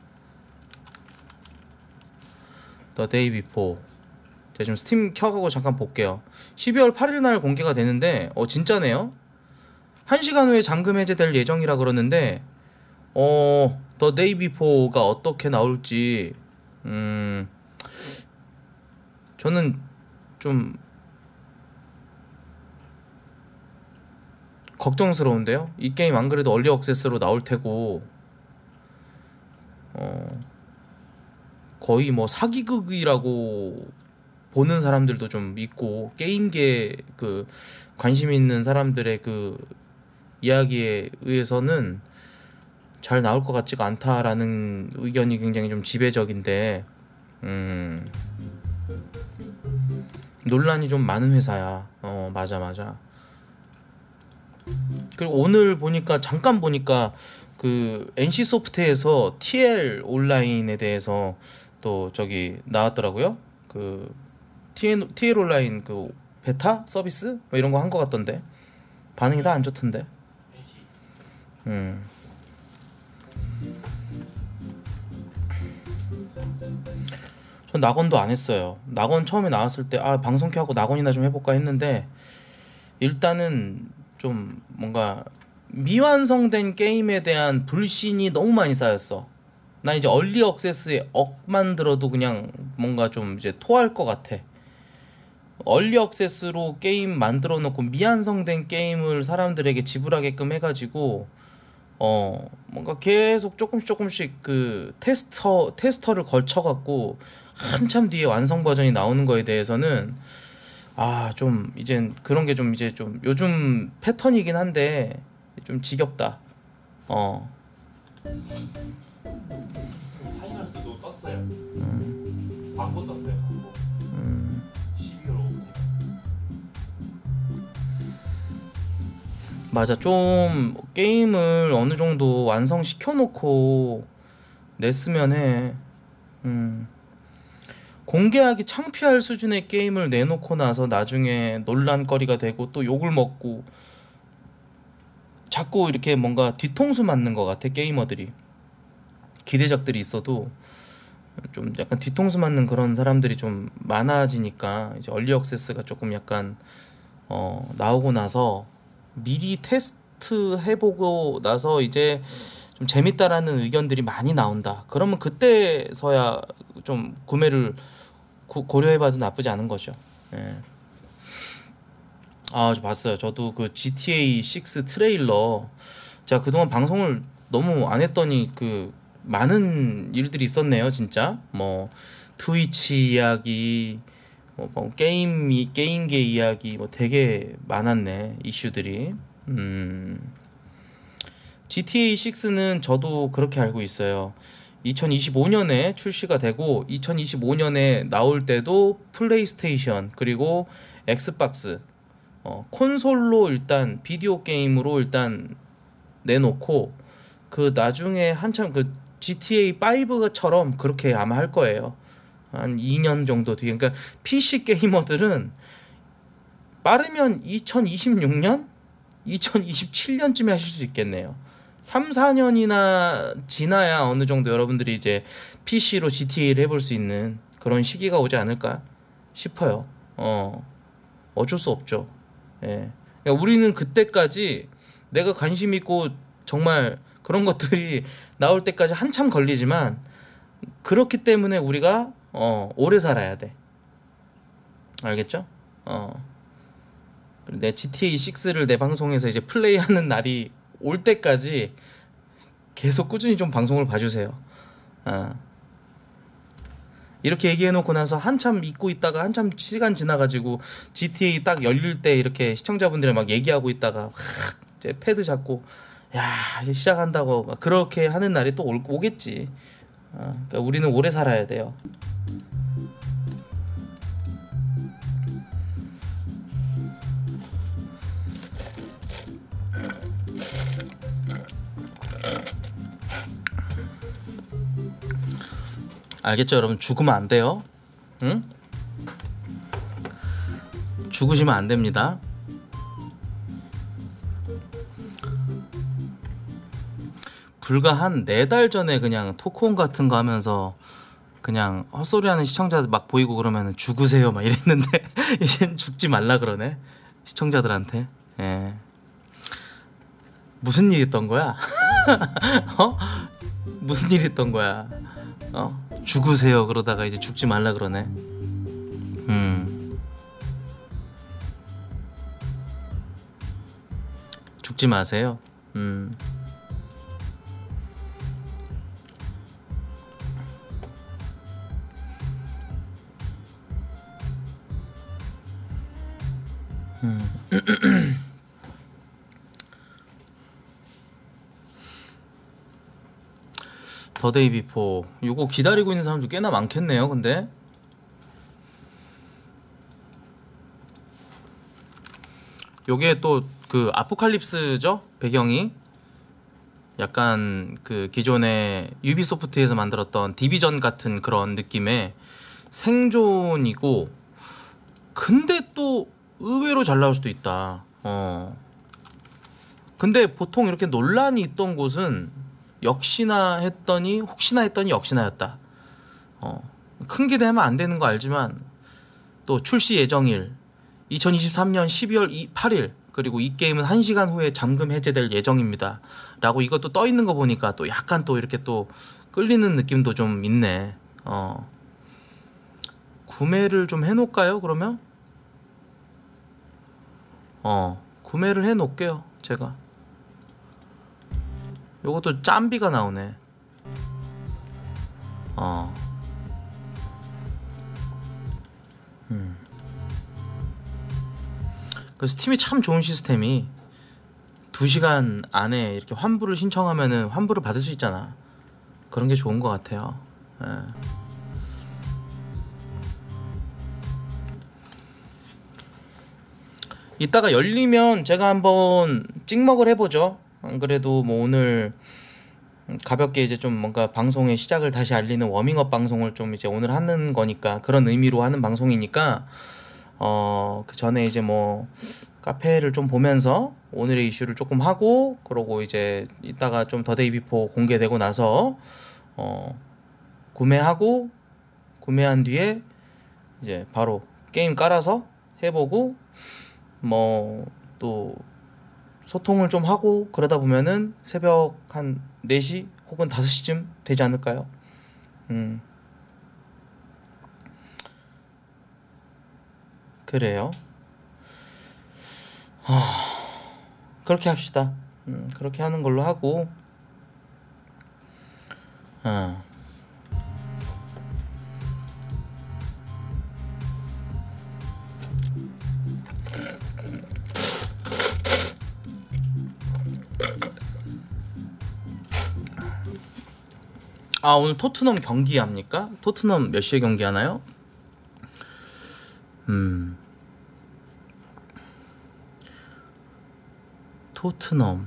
더 데이 비포. 제가 지금 스팀 켜가고 잠깐 볼게요. 12월 8일 날 공개가 되는데 진짜네요. 1시간 후에 잠금 해제될 예정이라 그러는데 더 데이 비포가 어떻게 나올지 저는 좀 걱정스러운데요. 이 게임 안 그래도 얼리 액세스로 나올 테고 거의 뭐 사기극이라고 보는 사람들도 좀 있고, 게임계 그 관심 있는 사람들의 그 이야기에 의해서는 잘 나올 것 같지가 않다라는 의견이 굉장히 좀 지배적인데, 논란이 좀 많은 회사야. 맞아. 그리고 오늘 보니까 잠깐 보니까 그 NC 소프트에서 TL 온라인에 대해서 또 저기 나왔더라고요. 그 TL 온라인 그 베타 서비스 뭐 이런 거 한 거 같던데 반응이 다 안 좋던데. 전 낙원도 안 했어요. 낙원 처음에 나왔을 때 방송 켜고 낙원이나 좀 해볼까 했는데, 일단은 좀 뭔가 미완성된 게임에 대한 불신이 너무 많이 쌓였어. 나 이제 얼리 액세스에 억만 들어도 그냥 뭔가 좀 이제 토할 것 같아. 얼리 액세스로 게임 만들어 놓고 미완성된 게임을 사람들에게 지불하게끔 해가지고 뭔가 계속 조금씩 그 테스터를 걸쳐갖고 한참 뒤에 완성 버전이 나오는 거에 대해서는 좀 이젠 그런 게 좀 이제 좀 요즘 패턴이긴 한데 좀 지겹다. 파이널스도 떴어요. 광고 떴어요. 광고. 12월 5일. 맞아. 좀 게임을 어느 정도 완성시켜 놓고 냈으면 해. 공개하기 창피할 수준의 게임을 내놓고 나서 나중에 논란거리가 되고 또 욕을 먹고, 자꾸 이렇게 뭔가 뒤통수 맞는 것 같아. 게이머들이 기대작들이 있어도 좀 약간 뒤통수 맞는 그런 사람들이 좀 많아지니까, 이제 얼리 액세스가 조금 약간 나오고 나서 미리 테스트 해보고 나서 이제 좀 재밌다라는 의견들이 많이 나온다. 그러면 그때서야 좀 구매를 고려해봐도 나쁘지 않은 거죠. 예. 저 봤어요. 저도 그 GTA 6 트레일러, 제가 그동안 방송을 너무 안 했더니 그 많은 일들이 있었네요, 진짜. 뭐 트위치 이야기, 뭐 게임계 이야기, 뭐 되게 많았네, 이슈들이. GTA 6는 저도 그렇게 알고 있어요. 2025년에 출시가 되고 2025년에 나올 때도 플레이스테이션 그리고 엑스박스 콘솔로 일단 비디오 게임으로 일단 내놓고, 그 나중에 한참 그 GTA 5처럼 그렇게 아마 할 거예요. 한 2년 정도 뒤에. 그러니까 PC 게이머들은 빠르면 2026년? 2027년쯤에 하실 수 있겠네요. 3, 4년이나 지나야 어느 정도 여러분들이 이제 PC로 GTA를 해볼 수 있는 그런 시기가 오지 않을까 싶어요. 어쩔 수 없죠. 예. 그러니까 우리는 그때까지 내가 관심 있고 정말 그런 것들이 나올 때까지 한참 걸리지만, 그렇기 때문에 우리가 오래 살아야 돼. 알겠죠? 내 GTA 6를 내 방송에서 이제 플레이하는 날이 올 때까지 계속 꾸준히 좀 방송을 봐주세요. 이렇게 얘기해놓고 나서 한참 잊고 있다가 한참 시간 지나가지고 GTA 딱 열릴 때 이렇게 시청자분들이 막 얘기하고 있다가 확 이제 패드 잡고 야 이제 시작한다고 막 그렇게 하는 날이 또 오겠지. 그러니까 우리는 오래 살아야 돼요. 알겠죠 여러분? 죽으면 안 돼요. 응? 죽으시면 안 됩니다. 불과 한 4달 전에 그냥 토크온 같은 거 하면서 그냥 헛소리하는 시청자들 막 보이고 그러면 죽으세요 막 이랬는데 이젠 죽지 말라 그러네 시청자들한테. 예. 무슨 일 있던 거야? 어? 무슨 일 있던 거야? 죽으세요 그러다가 이제 죽지 말라 그러네. 죽지 마세요. 더 데이 비포 이거 기다리고 있는 사람도 꽤나 많겠네요. 근데 요게 또 그 아포칼립스죠 배경이. 약간 그 기존의 유비소프트에서 만들었던 디비전 같은 그런 느낌의 생존이고, 근데 또 의외로 잘 나올 수도 있다. 근데 보통 이렇게 논란이 있던 곳은 역시나 했더니 혹시나 했더니 역시나였다. 큰 기대하면 안 되는 거 알지만 또 출시 예정일 2023년 12월 8일 그리고 이 게임은 1시간 후에 잠금 해제될 예정입니다 라고 이것도 떠 있는 거 보니까 또 약간 또 이렇게 또 끌리는 느낌도 좀 있네. 구매를 좀 해놓을까요 그러면? 구매를 해놓을게요 제가. 요것도 짬비가 나오네. 그 스팀이 참 좋은 시스템이 2시간 안에 이렇게 환불을 신청하면은 환불을 받을 수 있잖아. 그런 게 좋은 것 같아요. 예. 이따가 열리면 제가 한번 찍먹을 해보죠. 안 그래도 뭐 오늘 가볍게 이제 좀 뭔가 방송의 시작을 다시 알리는 워밍업 방송을 좀 이제 오늘 하는 거니까, 그런 의미로 하는 방송이니까 그 전에 이제 뭐 카페를 좀 보면서 오늘의 이슈를 조금 하고, 그러고 이제 이따가 좀 더데이 비포 공개되고 나서 구매한 뒤에 이제 바로 게임 깔아서 해보고 뭐 또 소통을 좀 하고 그러다 보면은 새벽 한 4시 혹은 5시쯤 되지 않을까요? 그래요. 그렇게 합시다. 그렇게 하는 걸로 하고. 오늘 토트넘 경기 합니까? 토트넘 몇 시에 경기 하나요? 토트넘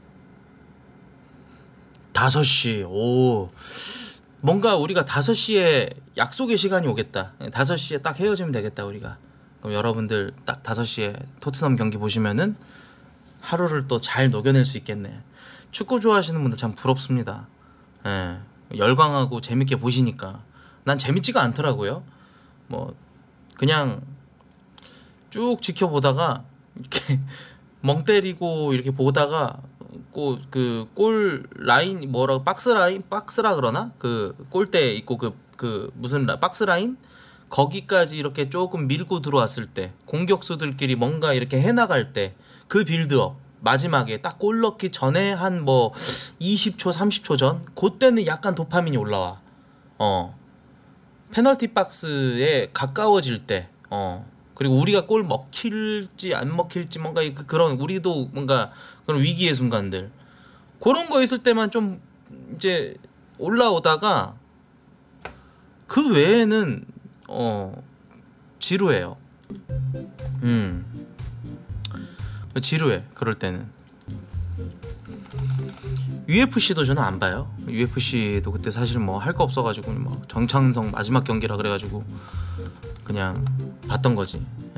5시. 오, 뭔가 우리가 5시에 약속의 시간이 오겠다. 5시에 딱 헤어지면 되겠다 우리가. 그럼 여러분들 딱 5시에 토트넘 경기 보시면은 하루를 또 잘 녹여낼 수 있겠네. 축구 좋아하시는 분들 참 부럽습니다. 예, 열광하고 재밌게 보시니까. 난 재밌지가 않더라고요. 뭐 그냥 쭉 지켜보다가 이렇게 멍 때리고 이렇게 보다가 그 골 라인 뭐라 박스라 그러나, 그 골대 있고 그 무슨 박스 라인 거기까지 이렇게 조금 밀고 들어왔을 때, 공격수들끼리 뭔가 이렇게 해나갈 때 그 빌드업 마지막에 딱 골 넣기 전에 한 뭐 20초 30초 전, 그때는 약간 도파민이 올라와. 페널티 박스에 가까워질 때, 그리고 우리가 골 먹힐지 안 먹힐지 뭔가 그런 우리도 뭔가 그런 위기의 순간들 그런 거 있을 때만 좀 이제 올라오다가 그 외에는 지루해요. 지루해. 그럴 때는 UFC도 저는 안 봐요. UFC도 그때 사실 뭐 할 거 없어가지고 뭐 정창성 마지막 경기라 그래가지고 그냥 봤던 거지. 예.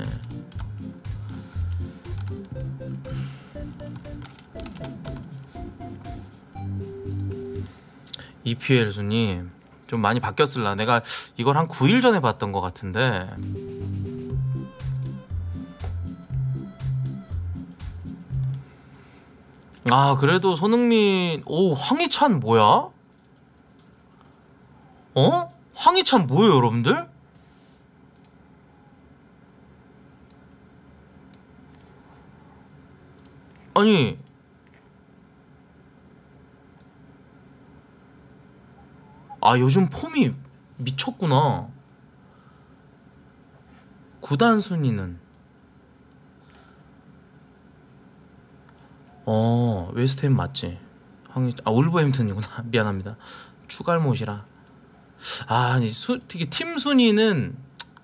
EPL 순위 좀 많이 바뀌었을라. 내가 이걸 한 9일 전에 봤던 것 같은데. 아 그래도 손흥민, 오 황희찬 뭐야? 황희찬 뭐예요 여러분들? 아니 요즘 폼이 미쳤구나. 구단 순위는 웨스트햄 맞지? 울버햄튼이구나. 미안합니다. 추갈못이라. 아니 특히 팀 순위는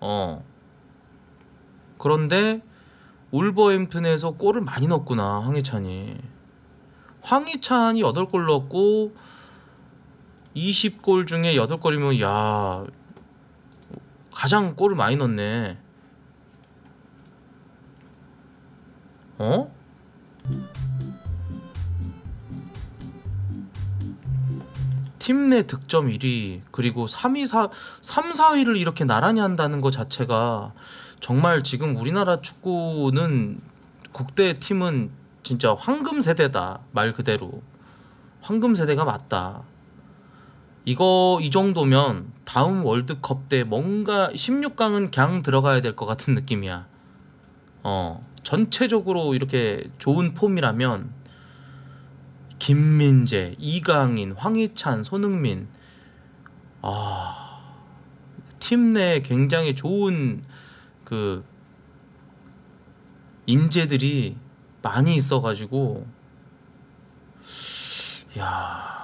그런데 울버햄튼에서 골을 많이 넣었구나. 황희찬이 8골 넣었고 20골 중에 8골이면 야 가장 골을 많이 넣네. 팀 내 득점 1위 그리고 3, 4위를 이렇게 나란히 한다는 것 자체가 정말 지금 우리나라 축구는 국대 팀은 진짜 황금 세대다. 말 그대로 황금 세대가 맞다. 이 정도면 다음 월드컵 때 뭔가 16강은 그냥 들어가야 될 것 같은 느낌이야. 전체적으로 이렇게 좋은 폼이라면 김민재, 이강인, 황희찬, 손흥민 팀 내 굉장히 좋은 그 인재들이 많이 있어가지고 야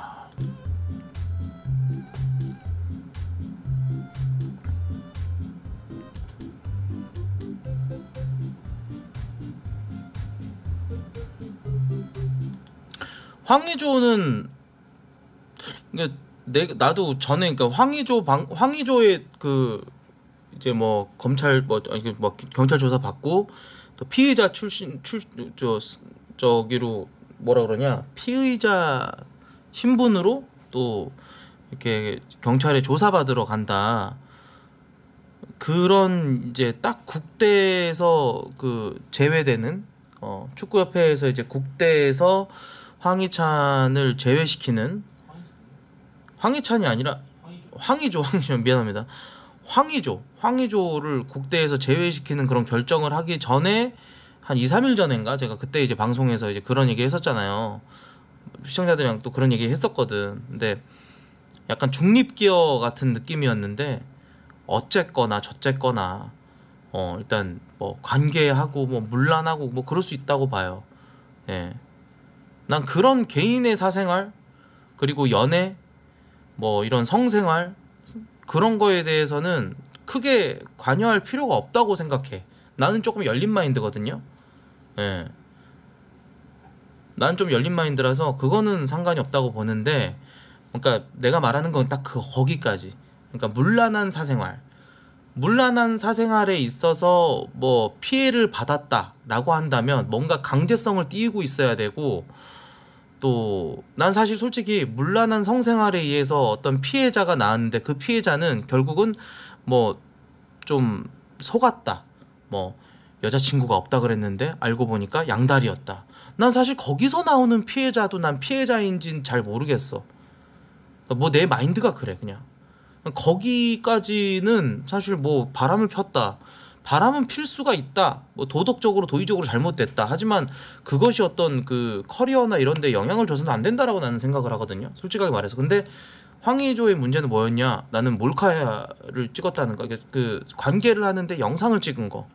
황의조는 나도 전에 그러니까 황의조의 그 이제 뭐 검찰 뭐 경찰 조사 받고 또 피의자 저기로 뭐라 그러냐 피의자 신분으로 또 이렇게 경찰에 조사 받으러 간다. 그런 이제 딱 국대에서 그 제외되는 축구협회에서 이제 국대에서 황희찬을 제외시키는 황희찬이 아니라 황의조 미안합니다. 황의조를 국대에서 제외시키는 그런 결정을 하기 전에 한 2, 3일 전인가 제가 그때 이제 방송에서 이제 그런 얘기 했었잖아요. 시청자들이랑 또 그런 얘기 했었거든. 근데 약간 중립기어 같은 느낌이었는데 어쨌거나 저쨌거나 일단 뭐 관계하고 뭐 문란하고 뭐 그럴 수 있다고 봐요. 예. 난 그런 개인의 사생활 그리고 연애 뭐 이런 성생활 그런 거에 대해서는 크게 관여할 필요가 없다고 생각해. 나는 조금 열린 마인드거든요. 예. 난 좀 열린 마인드라서 그거는 상관이 없다고 보는데, 그러니까 내가 말하는 건 딱 거기까지. 그러니까 문란한 사생활에 있어서 뭐 피해를 받았다라고 한다면 뭔가 강제성을 띠고 있어야 되고, 또 난 사실 솔직히 문란한 성생활에 의해서 어떤 피해자가 나왔는데 그 피해자는 결국은 뭐 좀 속았다. 뭐 여자친구가 없다 그랬는데 알고 보니까 양다리였다. 난 사실 거기서 나오는 피해자도 난 피해자인지는 잘 모르겠어. 뭐 내 마인드가 그래. 그냥 거기까지는 사실 뭐 바람을 폈다, 바람은 필 수가 있다, 뭐 도덕적으로 도의적으로 잘못됐다, 하지만 그것이 어떤 그 커리어나 이런 데 영향을 줘서는 안 된다라고 나는 생각을 하거든요, 솔직하게 말해서. 근데 황의조의 문제는 뭐였냐? 나는 몰카를 찍었다는 거. 그 관계를 하는데 영상을 찍은 거.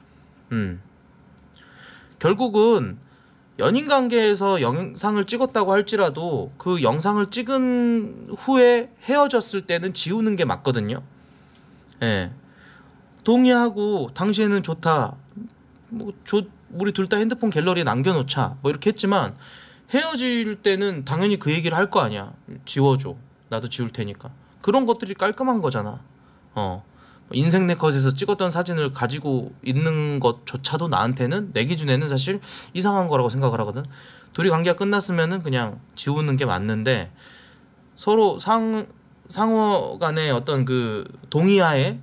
결국은 연인 관계에서 영상을 찍었다고 할지라도 그 영상을 찍은 후에 헤어졌을 때는 지우는 게 맞거든요. 예. 동의하고 당시에는 좋다. 우리 둘 다 핸드폰 갤러리에 남겨놓자. 뭐 이렇게 했지만 헤어질 때는 당연히 그 얘기를 할 거 아니야. 지워줘. 나도 지울 테니까. 그런 것들이 깔끔한 거잖아. 인생 네컷에서 찍었던 사진을 가지고 있는 것조차도 나한테는, 내 기준에는 사실 이상한 거라고 생각을 하거든. 둘이 관계가 끝났으면은 그냥 지우는 게 맞는데, 서로 상호 간의 어떤 그 동의하에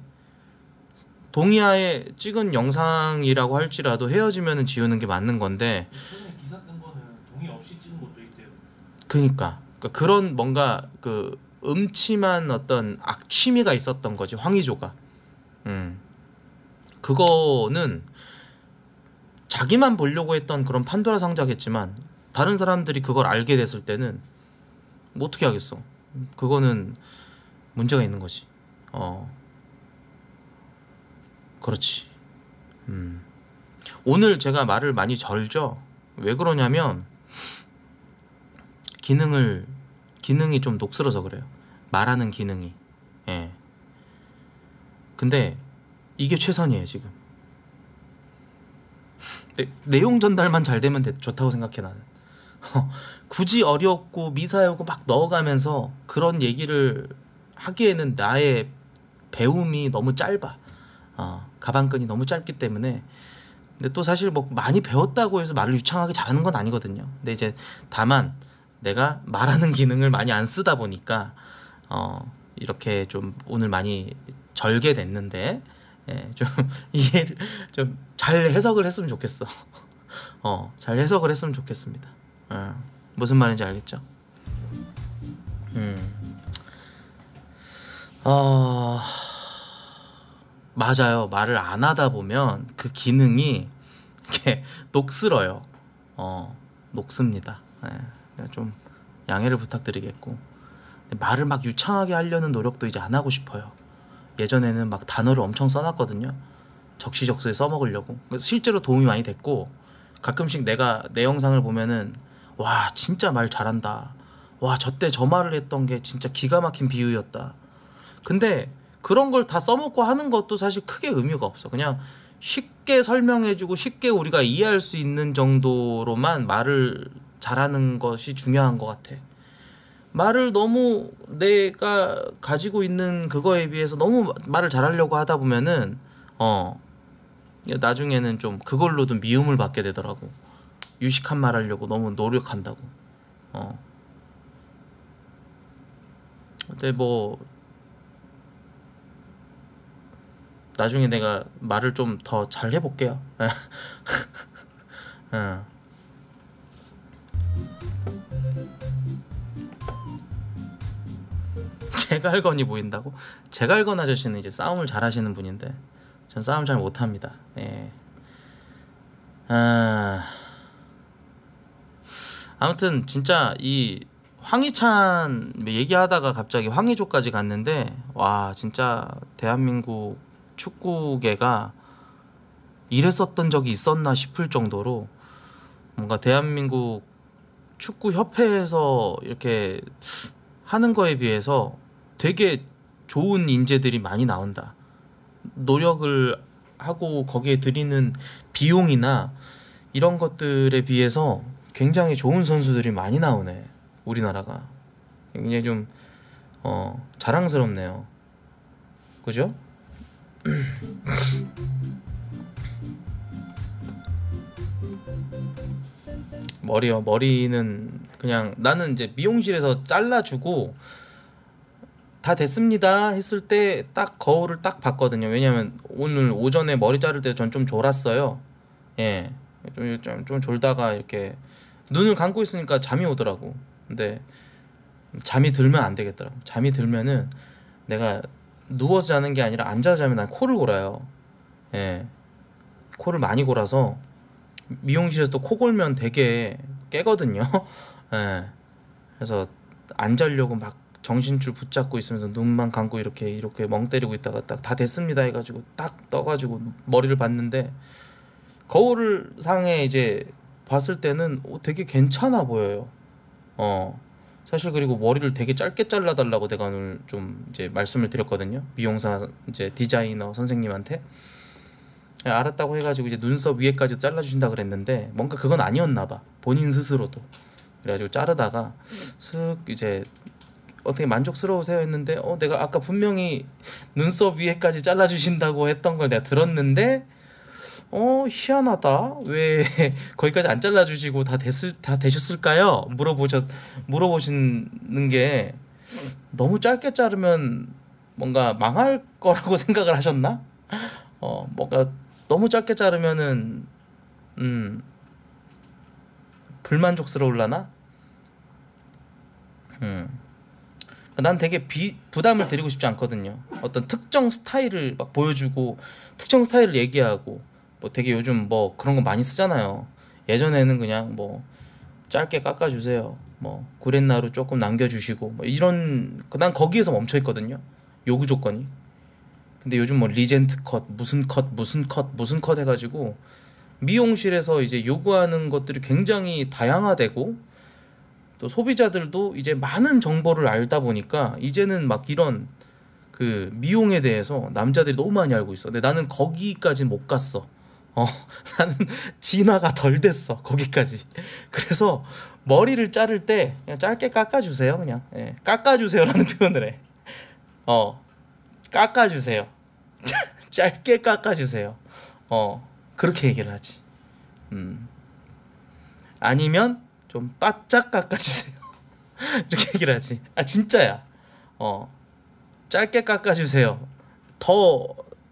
찍은 영상이라고 할지라도 헤어지면은 지우는 게 맞는 건데. 최근에 기사 뜬 거는 동의 없이 찍은 것도 있대요. 그러니까 그런 뭔가 그 음침한 어떤 악취미가 있었던 거지, 황의조가. 그거는 자기만 보려고 했던 그런 판도라 상자겠지만 다른 사람들이 그걸 알게 됐을 때는 뭐 어떻게 하겠어. 그거는 문제가 있는 거지. 그렇지. 오늘 제가 말을 많이 절죠. 왜 그러냐면 기능이 좀 녹슬어서 그래요. 말하는 기능이. 예. 근데 이게 최선이에요 지금. 내용 전달만 잘 되면 좋다고 생각해 나는. 굳이 어렵고 미사여고 막 넣어가면서 그런 얘기를 하기에는 나의 배움이 너무 짧아. 가방끈이 너무 짧기 때문에. 근데 또 사실 뭐 많이 배웠다고 해서 말을 유창하게 잘하는 건 아니거든요. 근데 이제 다만 내가 말하는 기능을 많이 안 쓰다 보니까 이렇게 좀 오늘 많이 절게 됐는데, 예, 좀 이해를 좀 잘 해석을 했으면 좋겠어. 잘 해석을 했으면 좋겠습니다. 무슨 말인지 알겠죠? 맞아요. 말을 안 하다 보면 그 기능이 이렇게 녹슬어요. 녹습니다. 예, 좀 양해를 부탁드리겠고, 말을 막 유창하게 하려는 노력도 이제 안 하고 싶어요. 예전에는 막 단어를 엄청 써놨거든요. 적시적소에 써먹으려고. 그래서 실제로 도움이 많이 됐고, 가끔씩 내가 내 영상을 보면은 와 진짜 말 잘한다, 와 저때 저 말을 했던 게 진짜 기가 막힌 비유였다. 근데 그런 걸 다 써먹고 하는 것도 사실 크게 의미가 없어. 그냥 쉽게 설명해주고 쉽게 우리가 이해할 수 있는 정도로만 말을 잘하는 것이 중요한 것 같아. 말을 너무 내가 가지고 있는 그거에 비해서 너무 말을 잘하려고 하다 보면은 나중에는 좀 그걸로도 미움을 받게 되더라고. 유식한 말 하려고 너무 노력한다고. 근데 뭐 나중에 내가 말을 좀 더 잘 해볼게요. 제갈건이 보인다고? 제갈건 아저씨는 이제 싸움을 잘 하시는 분인데 전 싸움 잘 못합니다. 예. 아무튼 진짜 이 황희찬 얘기하다가 갑자기 황의조까지 갔는데, 와 진짜 대한민국 축구계가 이랬었던 적이 있었나 싶을 정도로 뭔가 대한민국 축구협회에서 이렇게 하는 거에 비해서 되게 좋은 인재들이 많이 나온다. 노력을 하고 거기에 들이는 비용이나 이런 것들에 비해서 굉장히 좋은 선수들이 많이 나오네. 우리나라가 굉장히 좀 자랑스럽네요. 그죠? 머리는 그냥 나는 이제 미용실에서 잘라주고 다 됐습니다 했을 때 딱 거울을 딱 봤거든요. 왜냐면 오늘 오전에 머리 자를 때 전 좀 졸았어요. 예, 좀 졸다가 이렇게 눈을 감고 있으니까 잠이 오더라고. 근데 잠이 들면 안 되겠더라고. 잠이 들면은 내가 누워서 자는 게 아니라 앉아서 자면 난 코를 골아요. 예, 코를 많이 골아서 미용실에서 또 코 골면 되게 깨거든요. 예, 그래서 안 자려고 막 정신줄 붙잡고 있으면서 눈만 감고 이렇게 멍 때리고 있다가 딱 다 됐습니다 해가지고 딱 떠가지고 머리를 봤는데 거울 상에 이제 봤을 때는 되게 괜찮아 보여요. 사실 그리고 머리를 되게 짧게 잘라달라고 내가 오늘 좀 이제 말씀을 드렸거든요. 미용사 이제 디자이너 선생님한테. 알았다고 해가지고 이제 눈썹 위에까지 잘라주신다 그랬는데 뭔가 그건 아니었나 봐. 본인 스스로도. 그래가지고 자르다가 슥 이제 어떻게 만족스러우세요 했는데 내가 아까 분명히 눈썹 위에까지 잘라주신다고 했던 걸 내가 들었는데 희한하다. 왜 거기까지 안 잘라주시고 다 되셨을까요? 물어보시는 게 너무 짧게 자르면 뭔가 망할 거라고 생각을 하셨나? 뭔가 너무 짧게 자르면은 불만족스러울라나? 난 되게 부담을 드리고 싶지 않거든요. 어떤 특정 스타일을 막 보여주고 특정 스타일을 얘기하고 뭐 되게 요즘 뭐 그런 거 많이 쓰잖아요. 예전에는 그냥 뭐 짧게 깎아주세요. 뭐 구렛나루 조금 남겨주시고 뭐 이런 난 거기에서 멈춰 있거든요. 요구 조건이. 근데 요즘 뭐 리젠트 컷 무슨 컷 해가지고 미용실에서 이제 요구하는 것들이 굉장히 다양화되고 또 소비자들도 이제 많은 정보를 알다 보니까 이제는 막 이런 그 미용에 대해서 남자들이 너무 많이 알고 있어. 근데 나는 거기까지 못 갔어. 나는 진화가 덜 됐어. 거기까지. 그래서 머리를 자를 때 그냥 짧게 깎아주세요. 그냥 깎아주세요라는 표현을 해. 깎아주세요. 짧게 깎아주세요. 그렇게 얘기를 하지. 아니면 좀 바짝 깎아주세요. 이렇게 얘기를 하지. 진짜야. 짧게 깎아주세요. 더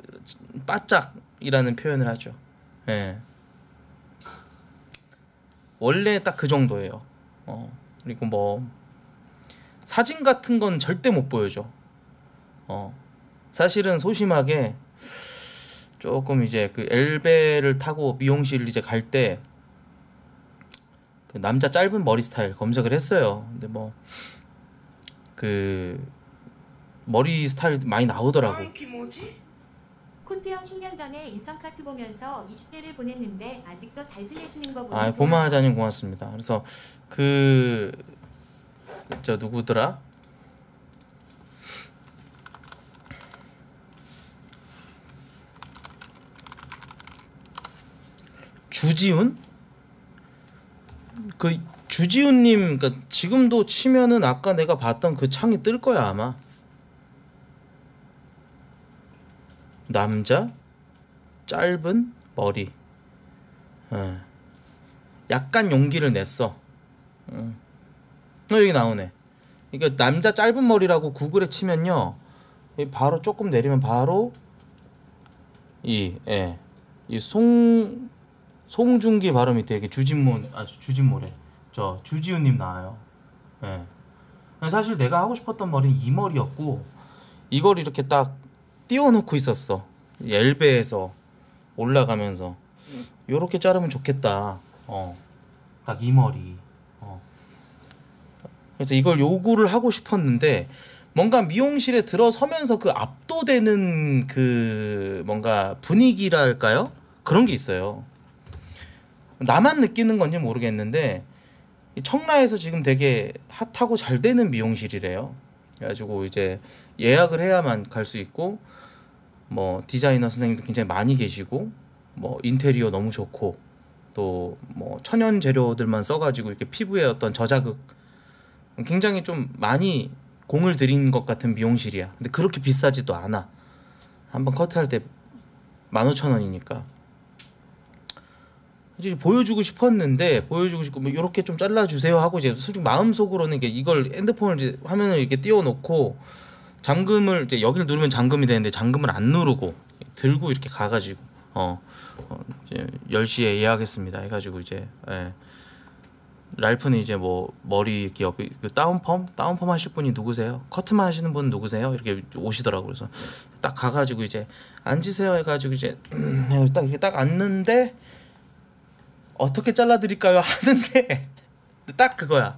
바짝이라는 표현을 하죠. 예. 원래 딱 그 정도예요. 그리고 뭐 사진 같은 건 절대 못 보여줘. 사실은 소심하게 조금 이제 그 엘베를 타고 미용실 이제 갈 때 그 남자 짧은 머리 스타일 검색을 했어요. 근데 뭐 그 머리 스타일 많이 나오더라고. 코트형 10년 전에 인성 카트 보면서 20대를 보냈는데 아직도 잘 지내시는 거 보니 고마하자님 고맙습니다. 그래서 저 누구더라? 주지훈? 그 주지훈님, 그러니까 지금도 치면은 아까 내가 봤던 그 창이 뜰 거야 아마. 남자 짧은 머리. 약간 용기를 냈어. 여기 나오네. 이거 남자 짧은 머리라고 구글에 치면요, 바로 조금 내리면 바로 이 송중기 바로 밑에 이게 주진모래. 저 주지훈님 나와요. 사실 내가 하고 싶었던 머리는 이 머리였고 이걸 이렇게 딱 띄워놓고 있었어. 엘베에서 올라가면서 요렇게 자르면 좋겠다. 딱 이 머리. 그래서 이걸 요구를 하고 싶었는데 뭔가 미용실에 들어서면서 그 압도되는 그 뭔가 분위기랄까요? 그런 게 있어요. 나만 느끼는 건지 모르겠는데 청라에서 지금 되게 핫하고 잘 되는 미용실이래요. 그래가지고 이제 예약을 해야만 갈 수 있고 뭐 디자이너 선생님도 굉장히 많이 계시고 뭐 인테리어 너무 좋고 또 뭐 천연 재료들만 써가지고 이렇게 피부에 어떤 저자극 굉장히 좀 많이 공을 들인 것 같은 미용실이야. 근데 그렇게 비싸지도 않아. 한번 커트할 때 15,000원이니까. 이제 보여주고 싶었는데 뭐 이렇게 좀 잘라주세요 하고 이제 솔직히 마음속으로는 이걸 핸드폰을 이제 화면을 이렇게 띄워놓고 잠금을 이제 여기를 누르면 잠금이 되는데 잠금을 안 누르고 들고 이렇게 가가지고 이제 10시에 예약했습니다 해가지고 이제 랄프는 이제 뭐 머리 이렇게 옆에 다운펌 하실 분이 누구세요? 커트만 하시는 분 누구세요? 이렇게 오시더라고. 그래서 딱 가가지고 이제 앉으세요 해가지고 이제 딱 이렇게 딱 앉는데 어떻게 잘라드릴까요? 하는데 딱 그거야.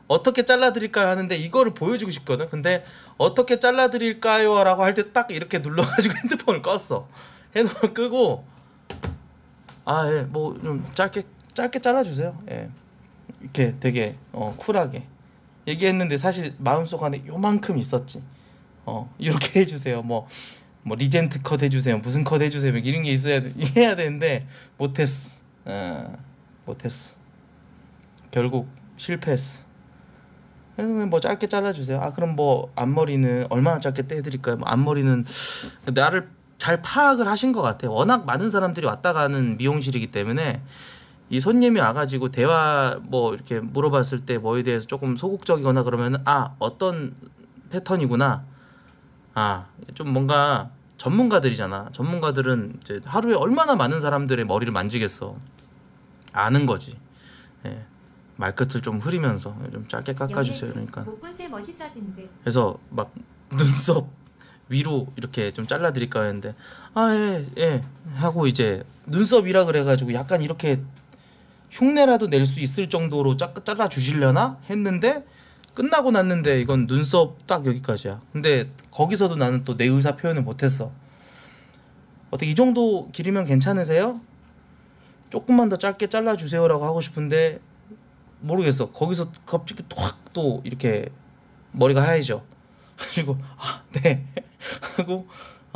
어떻게 잘라드릴까요 하는데 이거를 보여주고 싶거든. 근데 어떻게 잘라드릴까요 라고 할 때 딱 이렇게 눌러가지고 핸드폰을 껐어. 핸드폰을 끄고 아, 예, 뭐 좀 짧게 잘라주세요. 예, 이렇게 되게 쿨하게 얘기했는데 사실 마음속 안에 요만큼 있었지. 이렇게 해주세요. 뭐 리젠트 컷 해주세요. 무슨 컷 해주세요. 뭐 이런 게 있어야 해야 되는데 못했어. 못했어. 결국 실패했어. 그래서 뭐 짧게 잘라주세요. 아, 그럼 뭐 앞머리는 얼마나 짧게 떼드릴까요? 뭐 앞머리는 나를 잘 파악을 하신 것 같아요. 워낙 많은 사람들이 왔다 가는 미용실이기 때문에 이 손님이 와가지고 대화 뭐 이렇게 물어봤을 때 뭐에 대해서 조금 소극적이거나 그러면은 아, 어떤 패턴이구나. 아, 좀 뭔가 전문가들이잖아. 전문가들은 이제 하루에 얼마나 많은 사람들의 머리를 만지겠어. 아는 거지. 예. 말끝을 좀 흐리면서 좀 짧게 깎아주세요. 그러니까. 목본새 멋있어진대. 그래서 막 눈썹 위로 이렇게 좀 잘라드릴까 했는데 아, 예 하고 이제 눈썹이라 그래가지고 약간 이렇게 흉내라도 낼 수 있을 정도로 잘라주시려나 했는데 끝나고 났는데 이건 눈썹 딱 여기까지야. 근데 거기서도 나는 또 내 의사 표현을 못했어. 어떻게 이 정도 길이면 괜찮으세요? 조금만 더 짧게 잘라주세요라고 하고 싶은데 모르겠어. 거기서 갑자기 확 또 이렇게 머리가 하얘져. 그리고 아, 네 하고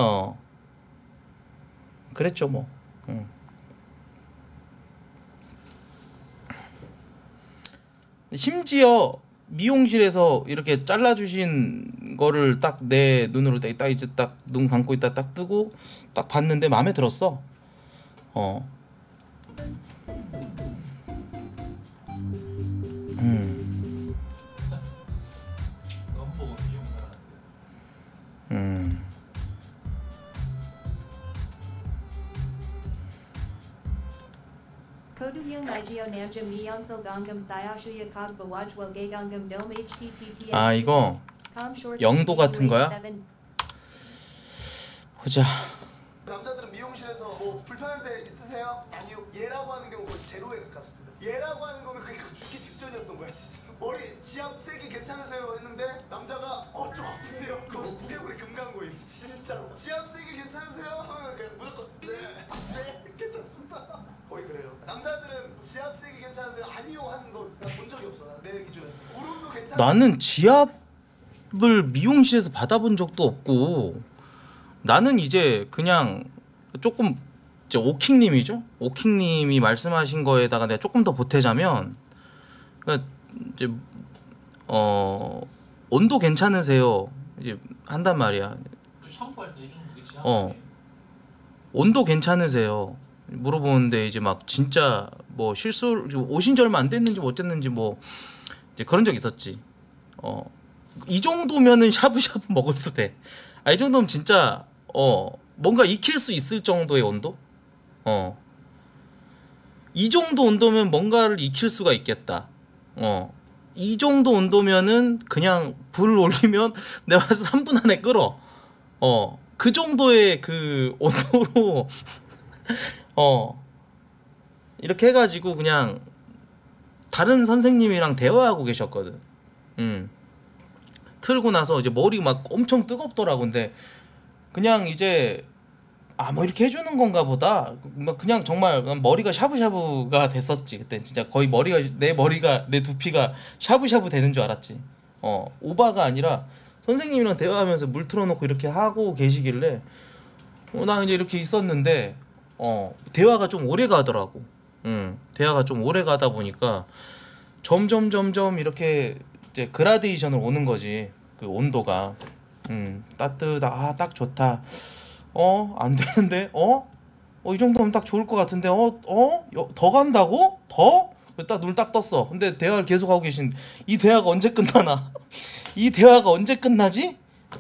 그랬죠 뭐. 심지어 미용실에서 이렇게 잘라주신 거를 딱 내 눈으로 딱 이제 딱 눈 감고 있다 딱 뜨고 딱 봤는데 마음에 들었어. 넘버원 미용사라는데. Koduhyung Nigeo Namjum Myeonsel Gongam Sayashuya Kog Bawajwal Gagongam Dome HTTPS. 아, 이거 영도 같은 거야? 보자. 남자들은 미용실에서 뭐 불편한 데 있으세요? 아니요. 얘라고 하는 경우 거의 제로에 가깝습니다. 얘라고 하는 거는 그게 죽기 직전이었던 거야 진짜. 머리 지압 세기 괜찮으세요? 했는데 남자가 좀 아픈데요? 그거 두개골이 금강고임 진짜로. 지압 세기 괜찮으세요? 하면 그냥 무조건 네 괜찮습니다. 거의 그래요. 남자들은 지압 세기 괜찮으세요? 아니요 하는 거 나 본 적이 없어. 내 기준에서. 울음도 괜찮아. 나는 지압을 미용실에서 받아본 적도 없고 나는 이제 그냥 조금 이제 오킹님이죠. 오킹님이 말씀하신 거에다가 내가 조금 더 보태자면 그러니까 이제 온도 괜찮으세요? 이제 한단 말이야. 그 샴푸할 때 해주는 그게 지압. 온도 괜찮으세요? 물어보는데 이제 막 진짜 뭐 실수 오신 지 얼마 안 됐는지 못 됐는지 뭐 이제 그런 적 있었지. 이 정도면은 샤브샤브 먹어도 돼. 아, 이 정도면 진짜 뭔가 익힐 수 있을 정도의 온도? 이 정도 온도면 뭔가를 익힐 수가 있겠다. 이 정도 온도면은 그냥 불 올리면 내가 봐서 3분 안에 끓어. 그 정도의 그 온도로 이렇게 해가지고 그냥 다른 선생님이랑 대화하고 계셨거든. 틀고 나서 이제 머리 막 엄청 뜨겁더라고. 근데 그냥 이제 뭐 이렇게 해주는 건가 보다. 막 그냥 정말 머리가 샤브샤브가 됐었지. 그때 진짜 거의 내 두피가 샤브샤브 되는 줄 알았지. 오바가 아니라 선생님이랑 대화하면서 물 틀어놓고 이렇게 하고 계시길래 나 이제 이렇게 있었는데 대화가 좀 오래 가더라고. 대화가 좀 오래 가다 보니까 점점 이렇게 이제 그라데이션으로 오는 거지. 그 온도가 따뜻하다. 딱 좋다. 안 되는데? 이 정도면 딱 좋을 것 같은데? 더 간다고? 더? 딱 눈을 딱 떴어. 근데 대화를 계속 하고 계신 이 대화가 언제 끝나나? 이 대화가 언제 끝나지?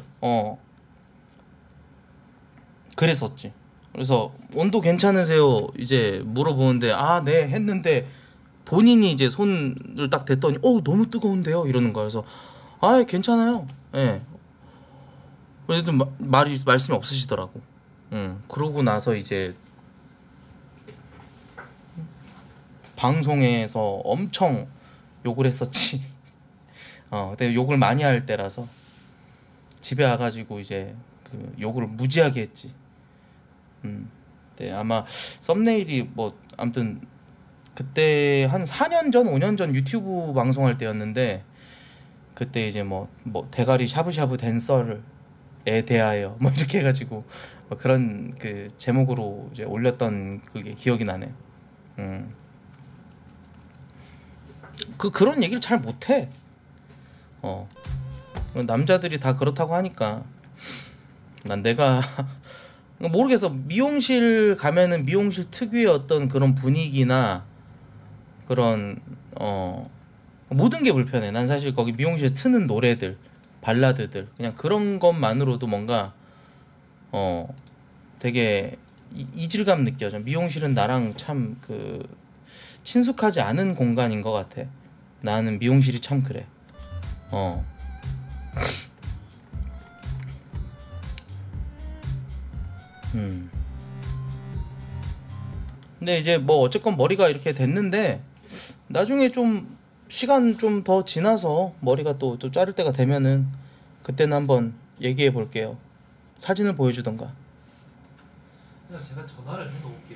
그랬었지. 그래서 온도 괜찮으세요? 이제 물어보는데 네 했는데 본인이 이제 손을 딱 댔더니 너무 뜨거운데요? 이러는 거야. 그래서 괜찮아요. 예. 그래도 말씀이 없으시더라고. 그러고 나서 이제 방송에서 엄청 욕을 했었지. 그때 욕을 많이 할 때라서 집에 와가지고 이제 그 욕을 무지하게 했지. 네, 아마 썸네일이 뭐 아무튼 그때 한 4년 전, 5년 전 유튜브 방송할 때였는데 그때 이제 뭐 대가리 샤브샤브 댄서를 에 대하여 뭐 이렇게 해가지고 뭐 그런 그 제목으로 이제 올렸던 그게 기억이 나네. 그런 얘기를 잘 못해. 남자들이 다 그렇다고 하니까 난 내가 모르겠어. 미용실 가면은 미용실 특유의 어떤 그런 분위기나 그런 모든 게 불편해. 난 사실 거기 미용실에서 트는 노래들, 발라드들 그냥 그런 것만으로도 뭔가 되게 이질감 느껴져. 미용실은 나랑 참 그 친숙하지 않은 공간인 것 같아. 나는 미용실이 참 그래. 근데 이제 뭐 어쨌건 머리가 이렇게 됐는데 나중에 좀 시간 좀 더 지나서 머리가 또 자를 때가 되면은 그때는 한번 얘기해 볼게요. 사진을 보여주던가. 그냥 제가 전화를 해놓을게요.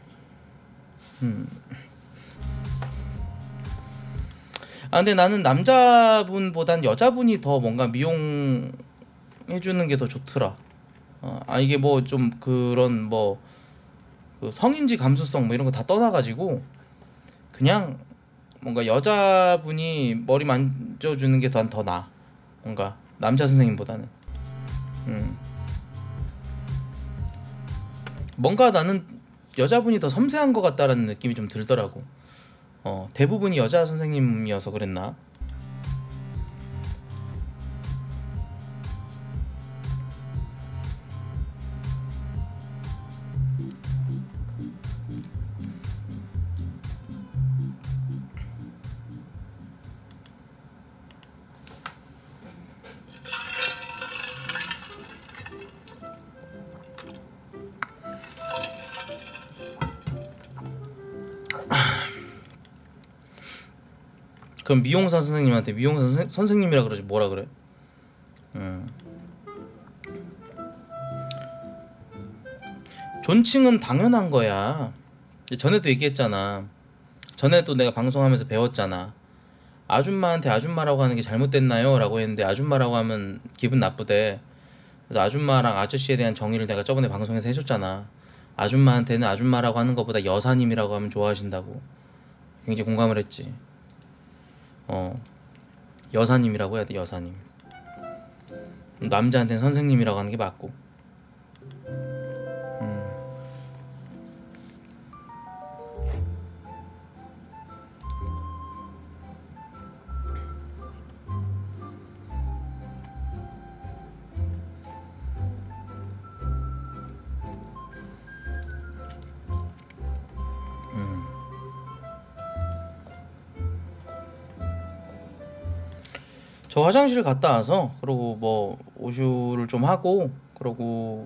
근데 나는 남자분보단 여자분이 더 뭔가 미용 해주는 게 더 좋더라. 이게 뭐 좀 그런 뭐 그 성인지 감수성 뭐 이런 거 다 떠나가지고 그냥 뭔가 여자분이 머리 만져주는 게 더 나아. 뭔가 남자 선생님보다는. 뭔가 나는 여자분이 더 섬세한 것 같다라는 느낌이 좀 들더라고. 대부분이 여자 선생님이어서 그랬나? 그럼 미용사 선생님한테 미용사 선생님이라 그러지 뭐라 그래? 존칭은 당연한 거야. 전에도 얘기했잖아. 전에도 내가 방송하면서 배웠잖아. 아줌마한테 아줌마라고 하는 게 잘못됐나요? 라고 했는데 아줌마라고 하면 기분 나쁘대. 그래서 아줌마랑 아저씨에 대한 정의를 내가 저번에 방송에서 해줬잖아. 아줌마한테는 아줌마라고 하는 것보다 여사님이라고 하면 좋아하신다고. 굉장히 공감을 했지. 여사님이라고 해야 돼. 여사님. 남자한테는 선생님이라고 하는 게 맞고. 저 화장실 갔다 와서 그러고 뭐 오슈를 좀 하고 그러고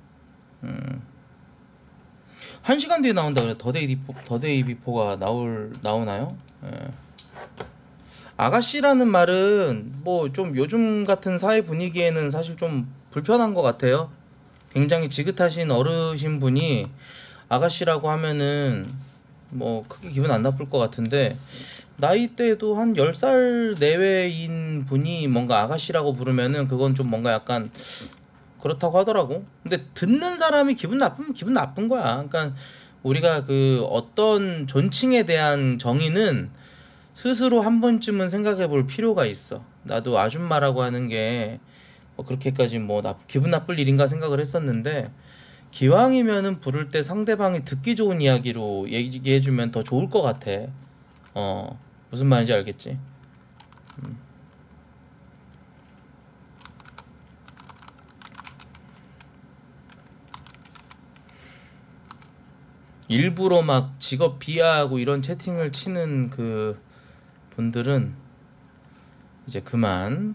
1시간 뒤에 나온다 그래. 더데이 비포가 나오나요? 예. 아가씨라는 말은 뭐 좀 요즘 같은 사회 분위기에는 사실 좀 불편한 것 같아요. 굉장히 지긋하신 어르신 분이 아가씨라고 하면은 뭐 크게 기분 안 나쁠 것 같은데 나이대도 한 10살 내외인 분이 뭔가 아가씨라고 부르면은 그건 좀 뭔가 약간 그렇다고 하더라고. 근데 듣는 사람이 기분 나쁘면 기분 나쁜 거야. 그러니까 우리가 그 어떤 존칭에 대한 정의는 스스로 한 번쯤은 생각해 볼 필요가 있어. 나도 아줌마라고 하는 게 뭐 그렇게까지 뭐 기분 나쁠 일인가 생각을 했었는데 기왕이면은 부를 때 상대방이 듣기 좋은 이야기로 얘기해주면 더 좋을 것 같아. 무슨 말인지 알겠지? 일부러 막 직업 비하하고 이런 채팅을 치는 그 분들은 이제 그만.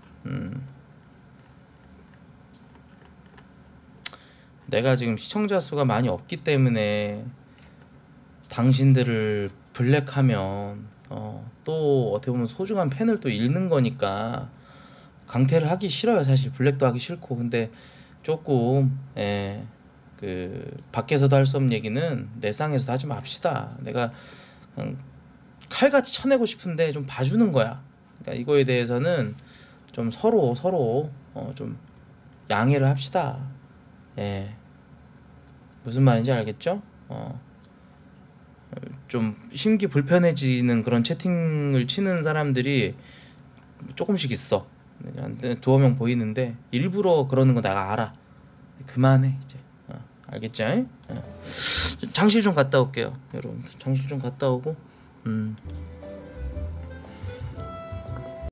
내가 지금 시청자 수가 많이 없기 때문에 당신들을 블랙하면 또 어떻게 보면 소중한 팬을 또 잃는 거니까 강퇴를 하기 싫어요. 사실 블랙도 하기 싫고. 근데 조금 그 밖에서도 할 수 없는 얘기는 내상에서도 하지 맙시다. 내가 그냥 칼같이 쳐내고 싶은데 좀 봐주는 거야. 그러니까 이거에 대해서는 좀 서로 좀 양해를 합시다. 무슨 말인지 알겠죠? 좀 심기 불편해지는 그런 채팅을 치는 사람들이 조금씩 있어. 두어 명 보이는데 일부러 그러는 거 내가 알아. 그만해 이제. 알겠죠? 장실 좀 갔다 올게요, 여러분. 장실 좀 갔다 오고